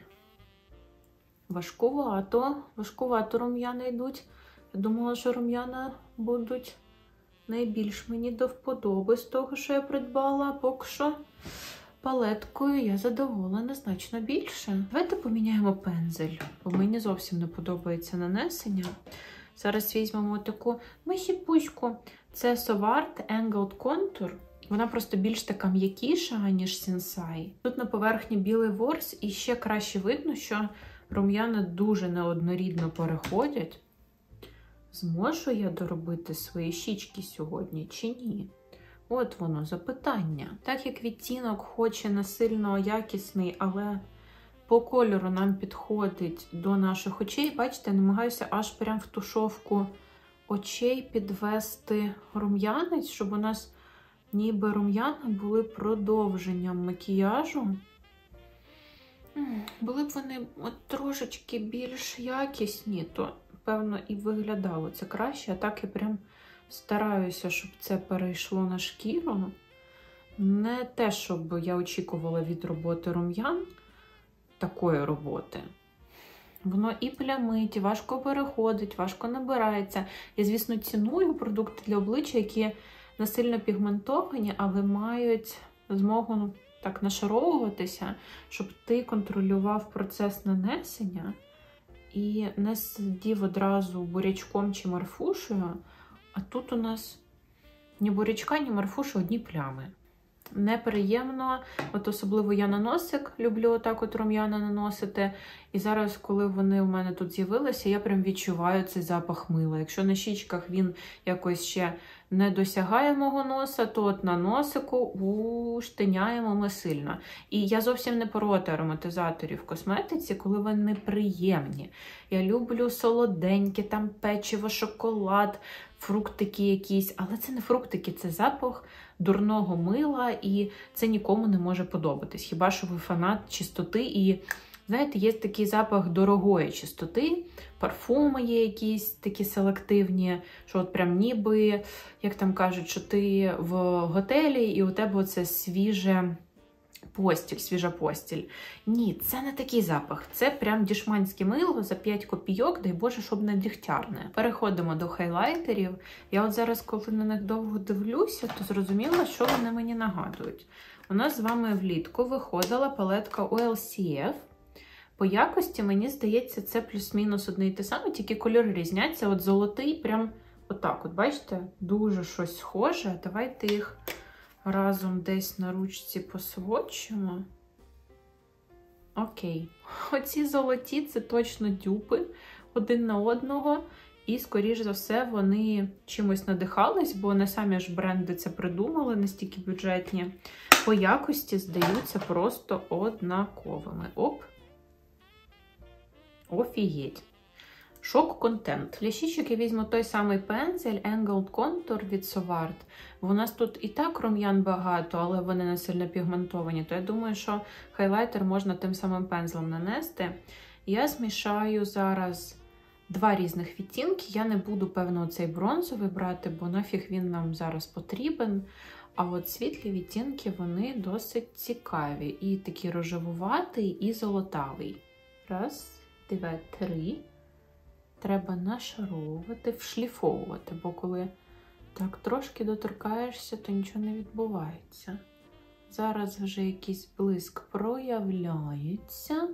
важкувато рум'яна йдуть. Я думала, що рум'яна будуть найбільш мені до вподоби з того, що я придбала. Поки що палеткою я задоволена значно більше. Давайте поміняємо пензель, бо мені зовсім не подобається нанесення. Зараз візьмемо таку мисіпуську. Це Совart Angled Contour. Вона просто більш така м'якіша, ніж Sensai. Тут на поверхні білий ворс, і ще краще видно, що рум'яна дуже неоднорідно переходять. Зможу я доробити свої щічки сьогодні чи ні? От воно запитання. Так як відтінок хоч і не сильно якісний, але по кольору нам підходить до наших очей, бачите, намагаюся аж прям в тушовку очей підвести рум'янець, щоб у нас ніби рум'яна були продовженням макіяжу. Були б вони от трошечки більш якісні, то, певно, і виглядало це краще. А так я прям стараюся, щоб це перейшло на шкіру. Не те, щоб я очікувала від роботи рум'ян, такої роботи. Воно і плямить, і важко переходить, важко набирається. Я, звісно, ціную продукти для обличчя, які не сильно пігментовані, але мають змогу так нашаровуватися, щоб ти контролював процес нанесення і не сидів одразу бурячком чи марфушею. А тут у нас ні бурячка, ні марфуша, одні плями. Неприємно, от особливо я на носик люблю отак от рум'яна наносити. І зараз, коли вони у мене тут з'явилися, я прям відчуваю цей запах мила. Якщо на щічках він якось ще не досягає мого носа, то от на носику штиняємо ми сильно. І я зовсім не проти ароматизаторів в косметиці, коли вони приємні. Я люблю солоденькі, там печиво, шоколад, фруктики якісь, але це не фруктики, це запах дурного мила, і це нікому не може подобатись. Хіба що ви фанат чистоти і, знаєте, є такий запах дорогої чистоти, парфуми є якісь такі селективні, що от прям ніби, як там кажуть, що ти в готелі і у тебе оце свіжа постіль. Ні, це не такий запах. Це прям дішманське мило за 5 копійок, дай Боже, щоб не дігтярне. Переходимо до хайлайтерів. Я от зараз, коли на них довго дивлюся, то зрозуміла, що вони мені нагадують. У нас з вами влітку виходила палетка OLCF. По якості, мені здається, це плюс-мінус одне і те саме, тільки кольори різняться. От золотий прям отак, от бачите, дуже щось схоже. Давайте їх разом десь на ручці посводчимо. Окей. Оці золоті – це точно дюпи один на одного. І, скоріш за все, вони чимось надихались, бо не самі ж бренди це придумали, настільки бюджетні. По якості здаються просто однаковими. Оп. Офігеть. Шок-контент. Для щічок я візьму той самий пензель Angled Contour від Совart. У нас тут і так рум'ян багато, але вони не сильно пігментовані, то я думаю, що хайлайтер можна тим самим пензлем нанести. Я змішаю зараз 2 різних відтінки. Я не буду, певно, цей бронзовий брати, бо нафіг він нам зараз потрібен. А от світлі відтінки, вони досить цікаві. І такий рожевуватий, і золотавий. Раз, два, 3. Треба нашаровувати, вшліфовувати, бо коли так трошки доторкаєшся, то нічого не відбувається. Зараз вже якийсь блиск проявляється.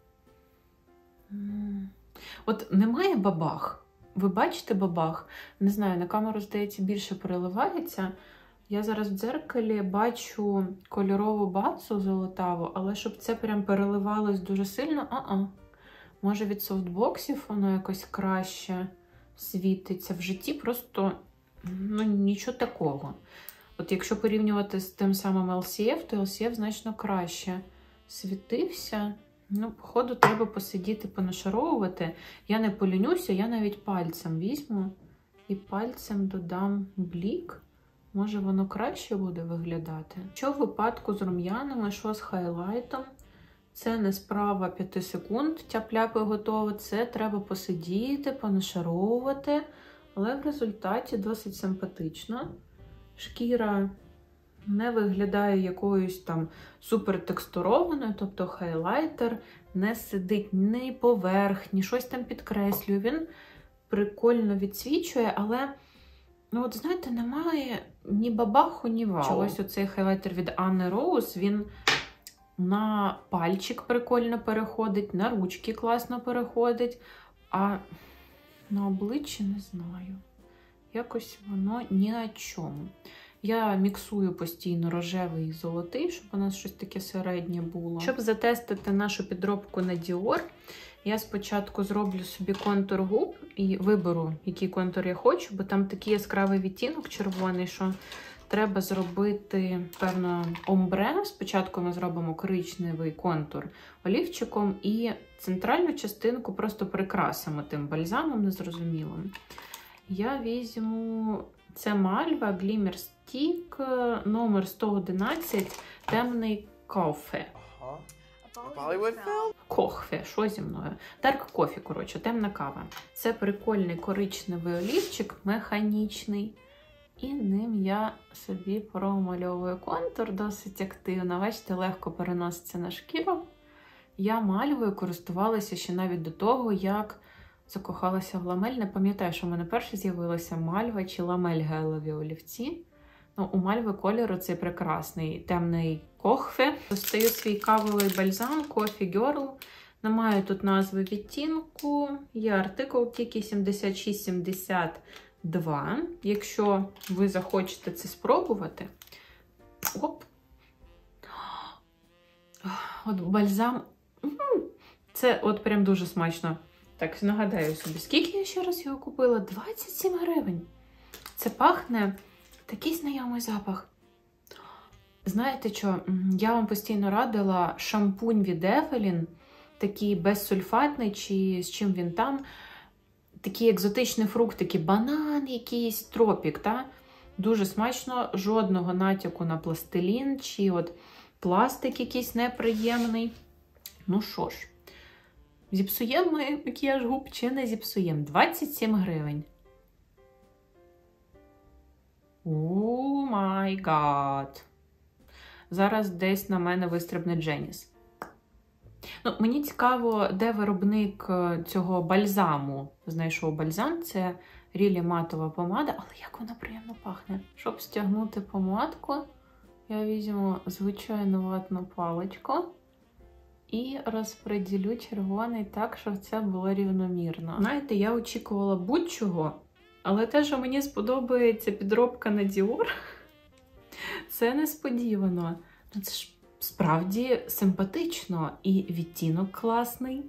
От немає бабах. Ви бачите бабах? Не знаю, на камеру, здається, більше переливається. Я зараз в дзеркалі бачу кольорову базу золотаву, але щоб це прям переливалось дуже сильно, Може від софтбоксів воно якось краще світиться. В житті просто нічого такого. От якщо порівнювати з тим самим LCF, то LCF значно краще світився. Походу, треба посидіти, понашаровувати. Я не полінюся, я навіть пальцем візьму і пальцем додам блік. Може, воно краще буде виглядати. Що в випадку з рум'янами, що з хайлайтом, Це не справа 5 секунд, тяп-ляп і готово. Це треба посидіти, понашаровувати. Але в результаті досить симпатично. Шкіра не виглядає якоюсь там супер текстурованою, тобто хайлайтер не сидить ні поверх, ні щось там підкреслює. Він прикольно відсвічує, але, ну от знаєте, немає ні бабаху, ні вау. Чогось оцей хайлайтер від Anne Rose, він на пальчик прикольно переходить, на ручки класно переходить, а на обличчі не знаю. Якось воно ні о чому. Я міксую постійно рожевий і золотий, щоб у нас щось таке середнє було. Щоб затестити нашу підробку на Dior, я спочатку зроблю собі контур губ і виберу, який контур я хочу, бо там такий яскравий відтінок червоний, що треба зробити, певно, омбре. Спочатку ми зробимо коричневий контур олівчиком і центральну частинку просто прикрасимо тим бальзамом незрозумілим. Я візьму, це Мальва Glimmer Stick номер 111, темний кофе. Кохфе, що зі мною? Dark Coffee, коротше, темна кава. Це прикольний коричневий олівчик, механічний. І ним я собі промальовую контур досить активно. Бачите, легко переноситься на шкіру. Я мальвою користувалася ще навіть до того, як закохалася в ламель. Не пам'ятаю, що в мене перше з'явилася мальва чи ламель гелеві олівці. Ну, у мальви кольору цей прекрасний темний кохфе. Достаю свій кавовий бальзам Coffee Girl. Не маю тут назви відтінку. Є артикул тільки 7672. Якщо ви захочете це спробувати. Оп! От бальзам. Це от прям дуже смачно. Так, нагадаю собі, скільки я ще раз його купила? 27 гривень. Це пахне такий знайомий запах. Знаєте що, я вам постійно радила шампунь від Evelyn, такий безсульфатний, чи з чим він там. Такі екзотичні фруктики, банан якийсь, тропік, та? Дуже смачно, жодного натяку на пластилін, чи от пластик якийсь неприємний. Ну що ж, зіпсуємо ми макіяж губ чи не зіпсуємо? 27 гривень. О май гад. Зараз десь на мене вистрибне Дженіс. Ну, мені цікаво, де виробник цього бальзаму знайшов бальзам. Це Рілі матова помада, але як вона приємно пахне. Щоб стягнути помадку, я візьму звичайну ватну паличку і розподілю червоний так, щоб це було рівномірно. Знаєте, я очікувала будь-чого, але те, що мені сподобається підробка на Dior, це несподівано. Ну, це ж справді симпатично, і відтінок класний.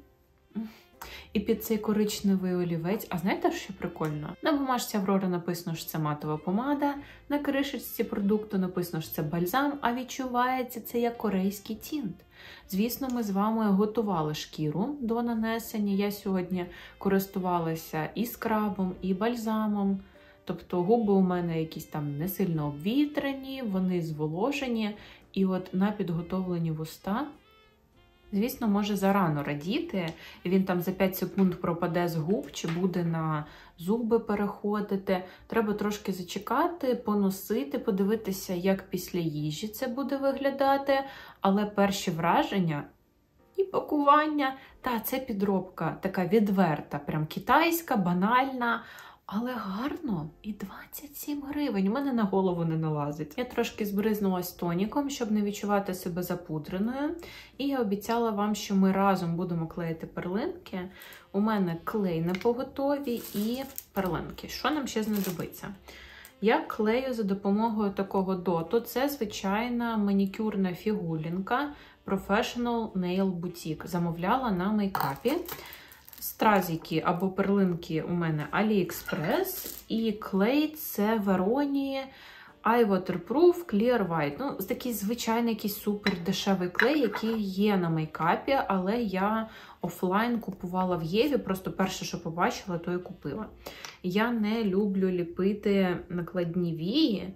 І під цей коричневий олівець. А знаєте, що прикольно? На бумажці Аврори написано, що це матова помада, на кришечці продукту написано, що це бальзам, а відчувається це як корейський тінт. Звісно, ми з вами готували шкіру до нанесення. Я сьогодні користувалася і скрабом, і бальзамом. Тобто губи у мене якісь там не сильно обвітрені, вони зволожені. І от на підготовлені вуста, звісно, може зарано радіти. Він там за 5 секунд пропаде з губ, чи буде на зуби переходити. Треба трошки зачекати, поносити, подивитися, як після їжі це буде виглядати. Але перші враження і пакування, це підробка така відверта, прям китайська, банальна. Але гарно. І 27 гривень. У мене на голову не налазить. Я трошки збризнулась тоніком, щоб не відчувати себе запудреною. І я обіцяла вам, що ми разом будемо клеїти перлинки. У мене клей на поготові і перлинки. Що нам ще знадобиться? Я клею за допомогою такого доту. Це звичайна манікюрна фігулінка Professional Nail Boutique. Замовляла на мейкапі. Стразики або перлинки у мене AliExpress, і клей це Veronii Eye Waterproof Clear White. Ну, такий звичайний якийсь супер дешевий клей, який є на мейкапі, але я офлайн купувала в Єві, просто перше, що побачила, то і купила. Я не люблю ліпити накладні вії,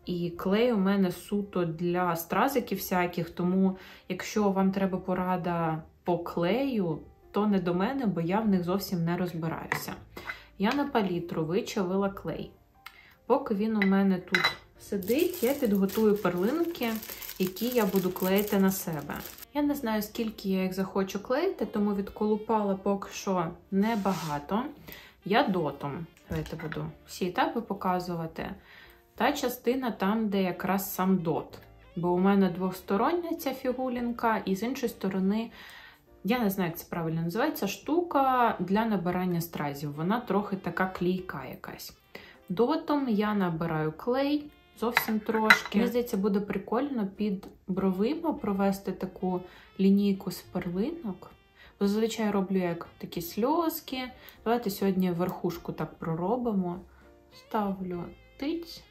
І клей у мене суто для стразиків всяких, тому якщо вам треба порада по клею, то не до мене, бо я в них зовсім не розбираюся. Я на палітру вичавила клей. Поки він у мене тут сидить, я підготую перлинки, які я буду клеїти на себе. Я не знаю, скільки я їх захочу клеїти, тому відколупала поки що небагато. Я дотом, давайте буду всі етапи показувати. Та частина там, де якраз сам дот. Бо у мене двостороння ця фігулінка, і з іншої сторони, я не знаю, як це правильно називається, штука для набирання стразів. Вона трохи така клейка якась. Дотом я набираю клей, зовсім трошки. Мені здається, буде прикольно під бровима провести таку лінійку з перлинок. Бо зазвичай роблю як такі сльозки. Давайте сьогодні верхушку так проробимо. Ставлю тиць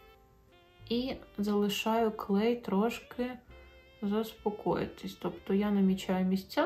і залишаю клей трошки заспокоїтись. Тобто я намічаю місця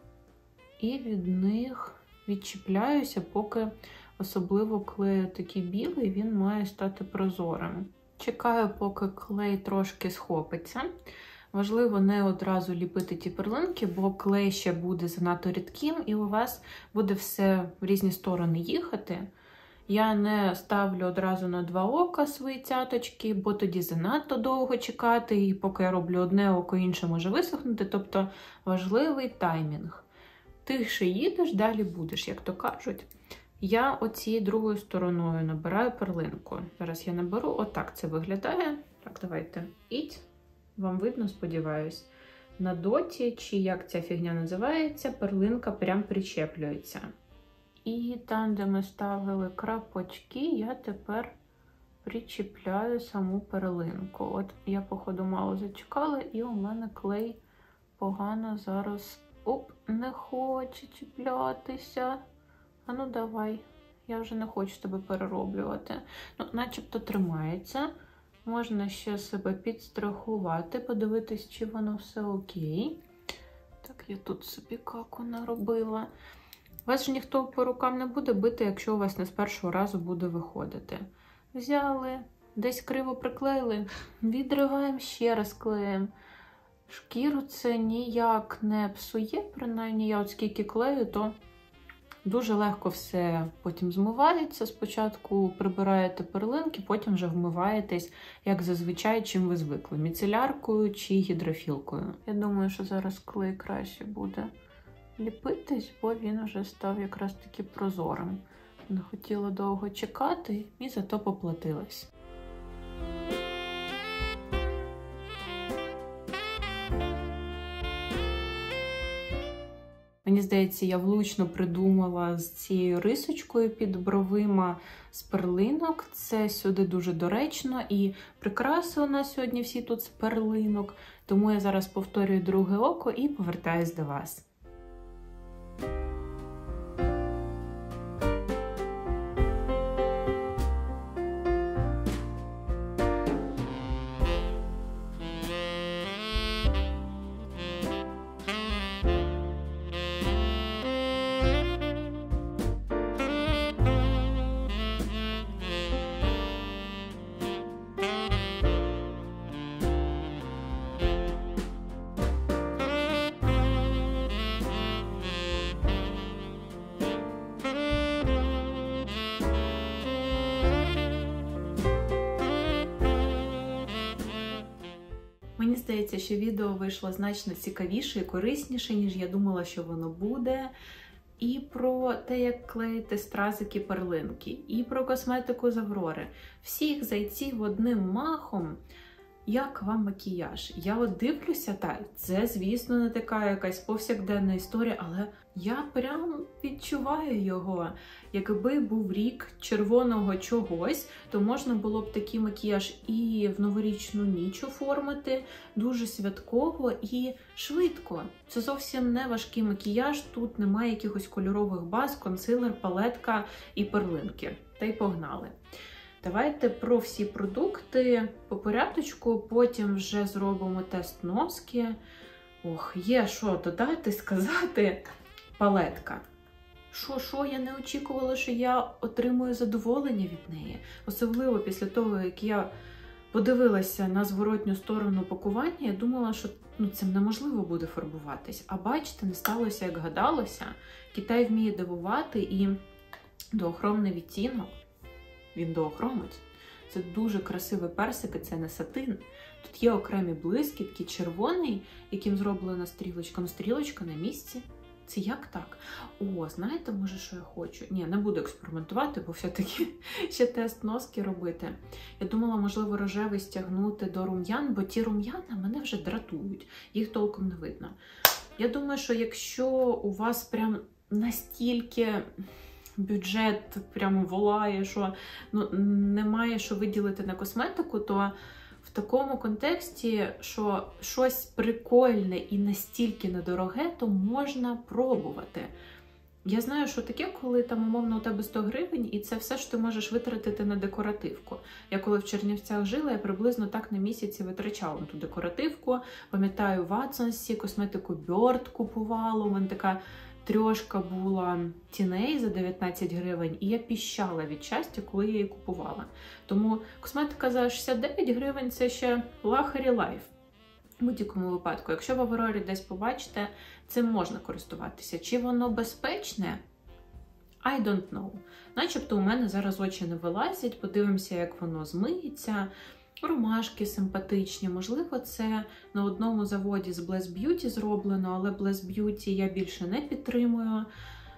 і від них відчіпляюся, поки особливо клей такий білий, він має стати прозорим. Чекаю, поки клей трошки схопиться. Важливо не одразу ліпити ті перлинки, бо клей ще буде занадто рідким і у вас буде все в різні сторони їхати. Я не ставлю одразу на два ока свої цяточки, бо тоді занадто довго чекати, і поки я роблю одне око, інше може висохнути. Тобто важливий таймінг. Тихше їдеш, далі будеш, як то кажуть. Я оцією другою стороною набираю перлинку. Зараз я наберу, отак це виглядає. Так, давайте. Іть. Вам видно, сподіваюсь. На доті, чи як ця фігня називається, перлинка прям причеплюється. І там, де ми ставили крапочки, я тепер причіпляю саму перлинку. От я, походу, мало зачекала, і у мене клей погано зараз, не хоче чіплятися. А ну давай, я вже не хочу тебе перероблювати. Ну, начебто тримається. Можна ще себе підстрахувати, подивитись, чи воно все окей. Так, я тут собі каку наробила. Вас ж ніхто по рукам не буде бити, якщо у вас не з першого разу буде виходити. Взяли, десь криво приклеїли, відриваємо, ще раз клеїмо. Шкіру це ніяк не псує, принаймні я от скільки клею, то дуже легко все потім змивається. Спочатку прибираєте перлинки, потім вже вмиваєтесь, як зазвичай, чим ви звикли. Міцеляркою чи гідрофілкою. Я думаю, що зараз клей краще буде ліпитись, бо він вже став якраз таки прозорим. Не хотіла довго чекати і зато поплатилась. Мені здається, я влучно придумала з цією рисочкою під бровима з перлинок. Це сюди дуже доречно. І прикраси у нас сьогодні всі тут з перлинок. Тому я зараз повторюю друге око і повертаюсь до вас. Мені здається, що відео вийшло значно цікавіше і корисніше, ніж я думала, що воно буде. І про те, як клеїти стразики перлинки, і про косметику з Аврори. Всіх зайців одним махом. Як вам макіяж? Я от дивлюся, так, це, звісно, не така якась повсякденна історія, але я прям відчуваю його. Якби був рік червоного чогось, то можна було б такий макіяж і в новорічну ніч оформити, дуже святково і швидко. Це зовсім не важкий макіяж, тут немає якихось кольорових баз, консилер, палетка і перлинки. Та й погнали. Давайте про всі продукти по порядочку, потім вже зробимо тест носки. Ох, є що додати, сказати. Палетка. Що, я не очікувала, що я отримую задоволення від неї. Особливо після того, як я подивилася на зворотню сторону пакування, я думала, що цим неможливо буде фарбуватись. А бачите, не сталося, як гадалося. Китай вміє дивувати, і доохромний відтінок, він доохромить. Це дуже красивий персик, і це не сатин. Тут є окремі блискітки, червоний, яким зроблена стрілочка. Ну, стрілочка на місці. Це як так? О, знаєте, може, що я хочу? Ні, не буду експериментувати, бо все-таки ще тест носки робити. Я думала, можливо, рожевий стягнути до рум'ян, бо ті рум'яна мене вже дратують. Їх толком не видно. Я думаю, що якщо у вас прям настільки бюджет прям волає, що немає що виділити на косметику, то в такому контексті, що щось прикольне і настільки недороге, то можна пробувати. Я знаю, що таке, коли там, умовно, у тебе 100 гривень, і це все, що ти можеш витратити на декоративку. Я коли в Чернівцях жила, я приблизно так на місяці витрачала ту декоративку. Пам'ятаю, в Watsons косметику Bird купувала, у мене така трьошка була тіней за 19 гривень, і я піщала від щастя, коли я її купувала. Тому косметика за 69 гривень – це ще luxury life. В будь-якому випадку, якщо в Аврорі десь побачите, цим можна користуватися. Чи воно безпечне? I don't know. Начебто у мене зараз очі не вилазять, подивимося, як воно змиється. Ромашки симпатичні. Можливо, це на одному заводі з Bless Beauty зроблено, але Bless Beauty я більше не підтримую.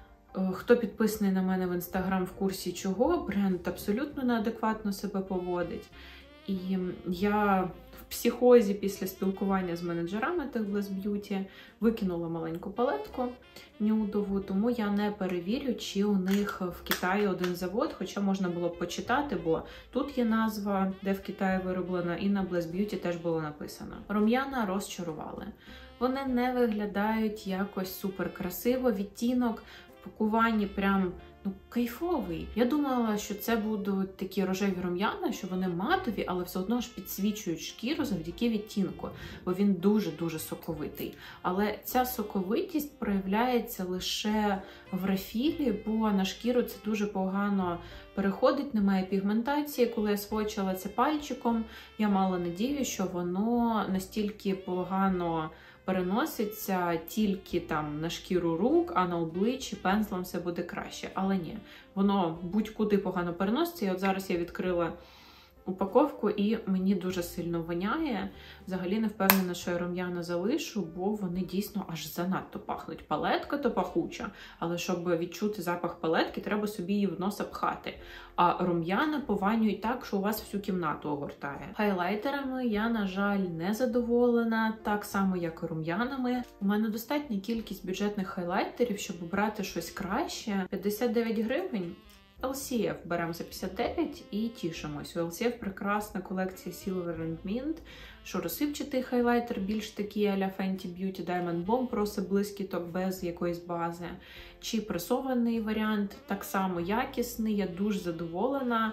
Хто підписаний на мене в Instagram в курсі чого, бренд абсолютно неадекватно себе поводить. І я в психозі після спілкування з менеджерами тих Bless Beauty викинула маленьку палетку нюдову, тому я не перевірю, чи у них в Китаї один завод, хоча можна було б почитати, бо тут є назва, де в Китаї вироблена, і на Bless Beauty теж було написано. Рум'яна розчарували. Вони не виглядають якось супер красиво, відтінок в пакуванні прям кайфовий. Я думала, що це будуть такі рожеві рум'яна, що вони матові, але все одно ж підсвічують шкіру завдяки відтінку, бо він дуже-дуже соковитий. Але ця соковитість проявляється лише в рафілі, бо на шкіру це дуже погано переходить, немає пігментації. Коли я свочила це пальчиком, я мала надію, що воно настільки погано переноситься тільки там на шкіру рук, а на обличчі пензлем все буде краще. Але ні, воно будь-куди погано переноситься. І от зараз я відкрила упаковку і мені дуже сильно воняє. Взагалі не впевнена, що я рум'яна залишу, бо вони дійсно аж занадто пахнуть. Палетка то пахуча, але щоб відчути запах палетки, треба собі її в носа пхати. А рум'яна пованюють так, що у вас всю кімнату огортає. Хайлайтерами я, на жаль, не задоволена, так само, як і рум'янами. У мене достатня кількість бюджетних хайлайтерів, щоб обрати щось краще. 59 гривень. LCF беремо за 59 і тішимось. У LCF прекрасна колекція Silver and Mint, що розсипчатий хайлайтер, більш такий а-ля Fenty Beauty Diamond Bomb, просить блискіток без якоїсь бази. Чи пресований варіант, так само якісний, я дуже задоволена.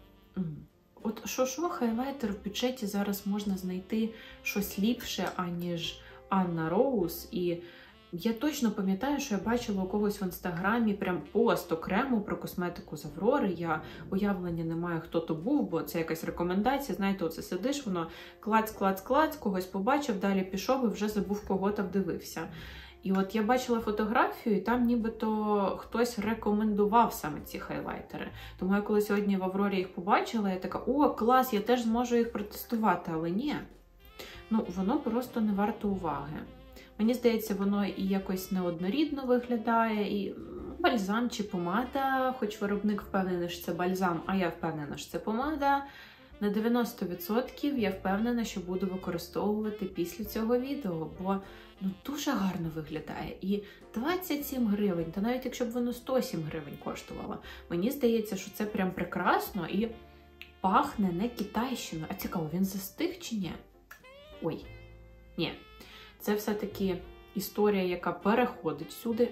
От що хайлайтер в бюджеті зараз можна знайти щось ліпше, аніж Anna Rose. І я точно пам'ятаю, що я бачила у когось в інстаграмі прям пост окремо про косметику з Аврори. Я уявлення не маю, хто то був, бо це якась рекомендація. Знаєте, оце сидиш, воно клац, когось побачив, далі пішов і вже забув, кого там дивився. І от я бачила фотографію, і там нібито хтось рекомендував саме ці хайлайтери. Тому я коли сьогодні в Аврорі їх побачила, я така, о, клас, я теж зможу їх протестувати, але ні. Воно просто не варто уваги. Мені здається, воно і якось неоднорідно виглядає, і бальзам чи помада, хоч виробник впевнений, що це бальзам, а я впевнена, що це помада. На 90% я впевнена, що буду використовувати після цього відео, бо дуже гарно виглядає. І 27 гривень, та навіть якщо б воно 107 гривень коштувало, мені здається, що це прям прекрасно і пахне не китайщиною. А цікаво, він застиг чи ні? Ой, ні. Це все-таки історія, яка переходить сюди.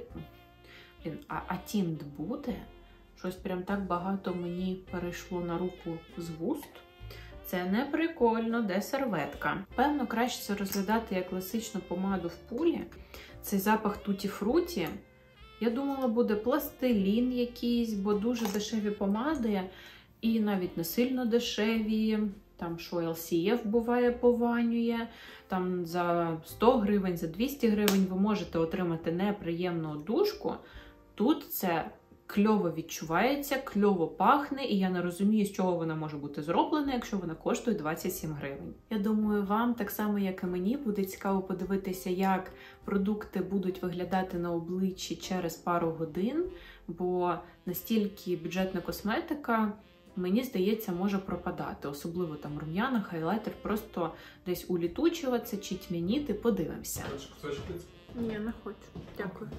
А тінт буде? Щось прям так багато мені перейшло на руку з вуст. Це не прикольно, де серветка. Певно, краще це розглядати як класичну помаду в пулі. Цей запах туті-фруті. Я думала, буде пластилін якийсь, бо дуже дешеві помади. І навіть не сильно дешеві. там що LCF буває пованює, там за 100 гривень, за 200 гривень ви можете отримати неприємну одушку. Тут це кльово відчувається, кльово пахне, і я не розумію, з чого вона може бути зроблена, якщо вона коштує 27 гривень. Я думаю, вам, так само як і мені, буде цікаво подивитися, як продукти будуть виглядати на обличчі через пару годин, бо настільки бюджетна косметика, мені здається, може пропадати. Особливо там рум'яна, хайлайтер, просто десь улітучуватися чи тьмяніти. Подивимося. Ні, не хочу. Дякую.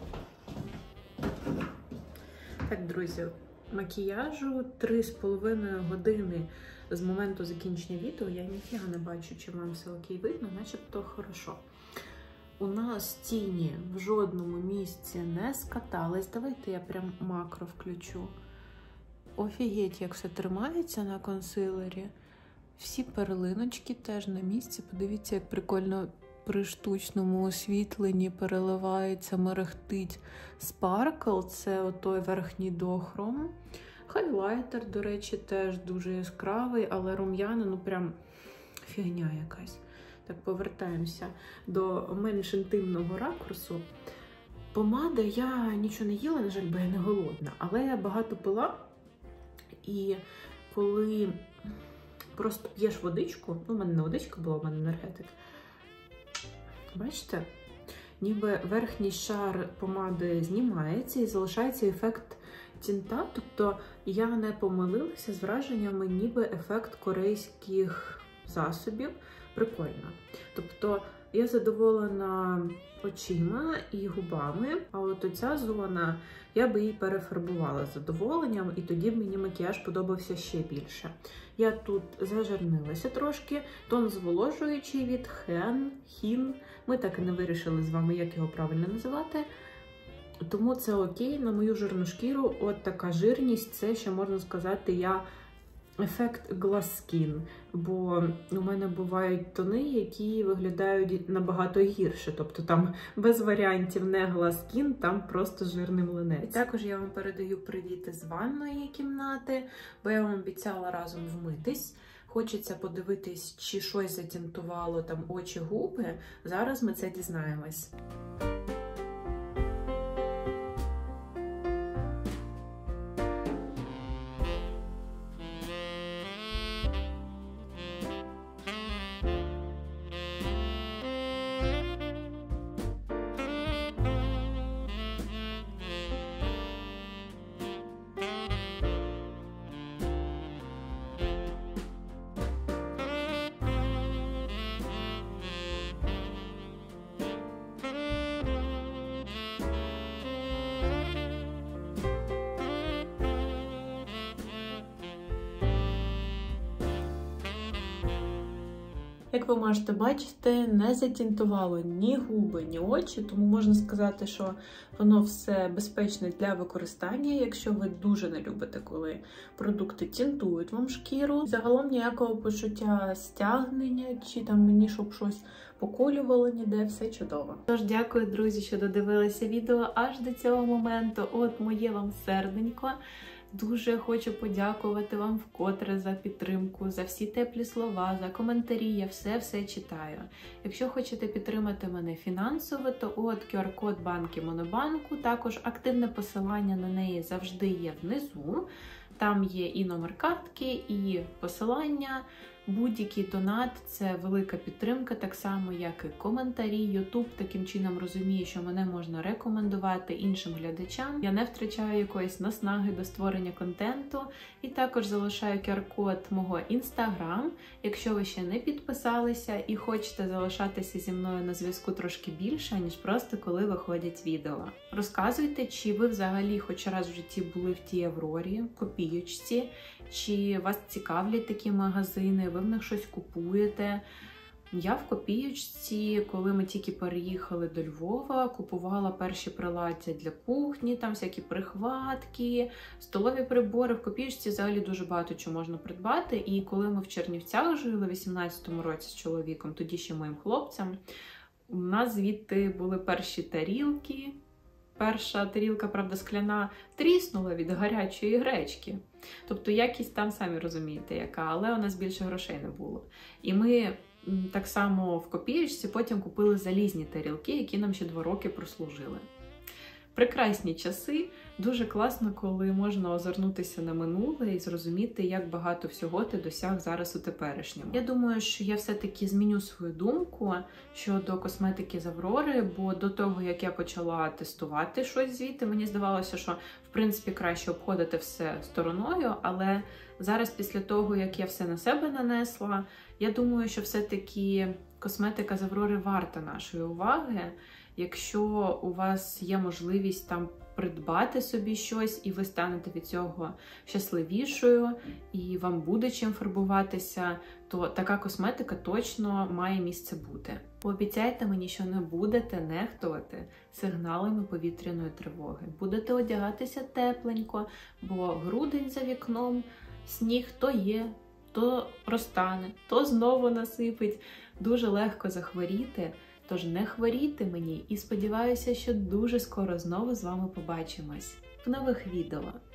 Так, друзі, макіяжу 3,5 години з моменту закінчення відео. Я ніфіга не бачу, чи вам все окей видно, начебто хорошо. У нас тіні в жодному місці не скатались. Давайте я прям макро включу. Офігеть, як все тримається на консилері. Всі перлиночки теж на місці. Подивіться, як прикольно при штучному освітленні переливається, мерехтить спаркл. Це отой верхній дохром. Хайлайтер, до речі, теж дуже яскравий, але рум'яна, ну прям фігня якась. Так, повертаємося до менш інтимного ракурсу. Помада, я нічого не їла, на жаль, бо я не голодна, але я багато пила. І коли просто п'єш водичку, ну, у мене не водичка була, у мене енергетик, бачите, ніби верхній шар помади знімається і залишається ефект тінта. Тобто я не помилилася з враженнями, ніби ефект корейських засобів. Прикольно. Тобто я задоволена очима і губами, а от оця зона, я би її перефарбувала з задоволенням, і тоді б мені макіяж подобався ще більше. Я тут зажирнилася трошки, тон зволожуючий від Хін. Ми так і не вирішили з вами, як його правильно називати. Тому це окей, на мою жирну шкіру от така жирність, це ще можна сказати, ефект Glass Skin, бо у мене бувають тони, які виглядають набагато гірше, тобто там без варіантів не Glass Skin, там просто жирний млинець. І також я вам передаю привіт з ванної кімнати, бо я вам обіцяла разом вмитись. Хочеться подивитись, чи щось затінтувало там очі, губи. Зараз ми це дізнаємось. Як ви можете бачити, не затінтувало ні губи, ні очі, тому можна сказати, що воно все безпечне для використання, якщо ви дуже не любите, коли продукти тінтують вам шкіру. Загалом ніякого почуття стягнення, чи там мені, щоб щось поколювало ніде, все чудово. Тож дякую, друзі, що додивилися відео аж до цього моменту. От моє вам серденько. Дуже хочу подякувати вам вкотре за підтримку, за всі теплі слова, за коментарі, я все читаю. Якщо хочете підтримати мене фінансово, то от QR-код банки Монобанку, також активне посилання на неї завжди є внизу. Там є і номер картки, і посилання. Будь-який донат – це велика підтримка, так само, як і коментарі. YouTube таким чином розуміє, що мене можна рекомендувати іншим глядачам. Я не втрачаю якоїсь наснаги до створення контенту. І також залишаю QR-код мого Instagram. Якщо ви ще не підписалися і хочете залишатися зі мною на зв'язку трошки більше, ніж просто коли виходять відео. Розказуйте, чи ви взагалі хоч раз в житті були в тій Аврорі, Копієчці, чи вас цікавлять такі магазини, ви в них щось купуєте. Я в Копієчці, коли ми тільки переїхали до Львова, купувала перші приладдя для кухні, там всякі прихватки, столові прибори. В Копієчці взагалі дуже багато чого можна придбати. І коли ми в Чернівцях жили в 18-му році з чоловіком, тоді ще моїм хлопцям, у нас звідти були перші тарілки, перша тарілка, правда, скляна, тріснула від гарячої гречки. Тобто якість там, самі розумієте, яка, але у нас більше грошей не було. І ми так само в копієчці потім купили залізні тарілки, які нам ще 2 роки прослужили. Прекрасні часи, дуже класно, коли можна озирнутися на минуле і зрозуміти, як багато всього ти досяг зараз у теперішньому. Я думаю, що я все-таки зміню свою думку щодо косметики з Аврори, бо до того, як я почала тестувати щось звідти, мені здавалося, що в принципі краще обходити все стороною, але зараз після того, як я все на себе нанесла, я думаю, що все-таки косметика з Аврори варта нашої уваги. Якщо у вас є можливість там придбати собі щось, і ви станете від цього щасливішою, і вам буде чим фарбуватися, то така косметика точно має місце бути. Пообіцяйте мені, що не будете нехтувати сигналами повітряної тривоги. Будете одягатися тепленько, бо грудень за вікном, сніг то є, то розтане, то знову насипить. Дуже легко захворіти. Тож не хворійте мені і сподіваюся, що дуже скоро знову з вами побачимось в нових відео.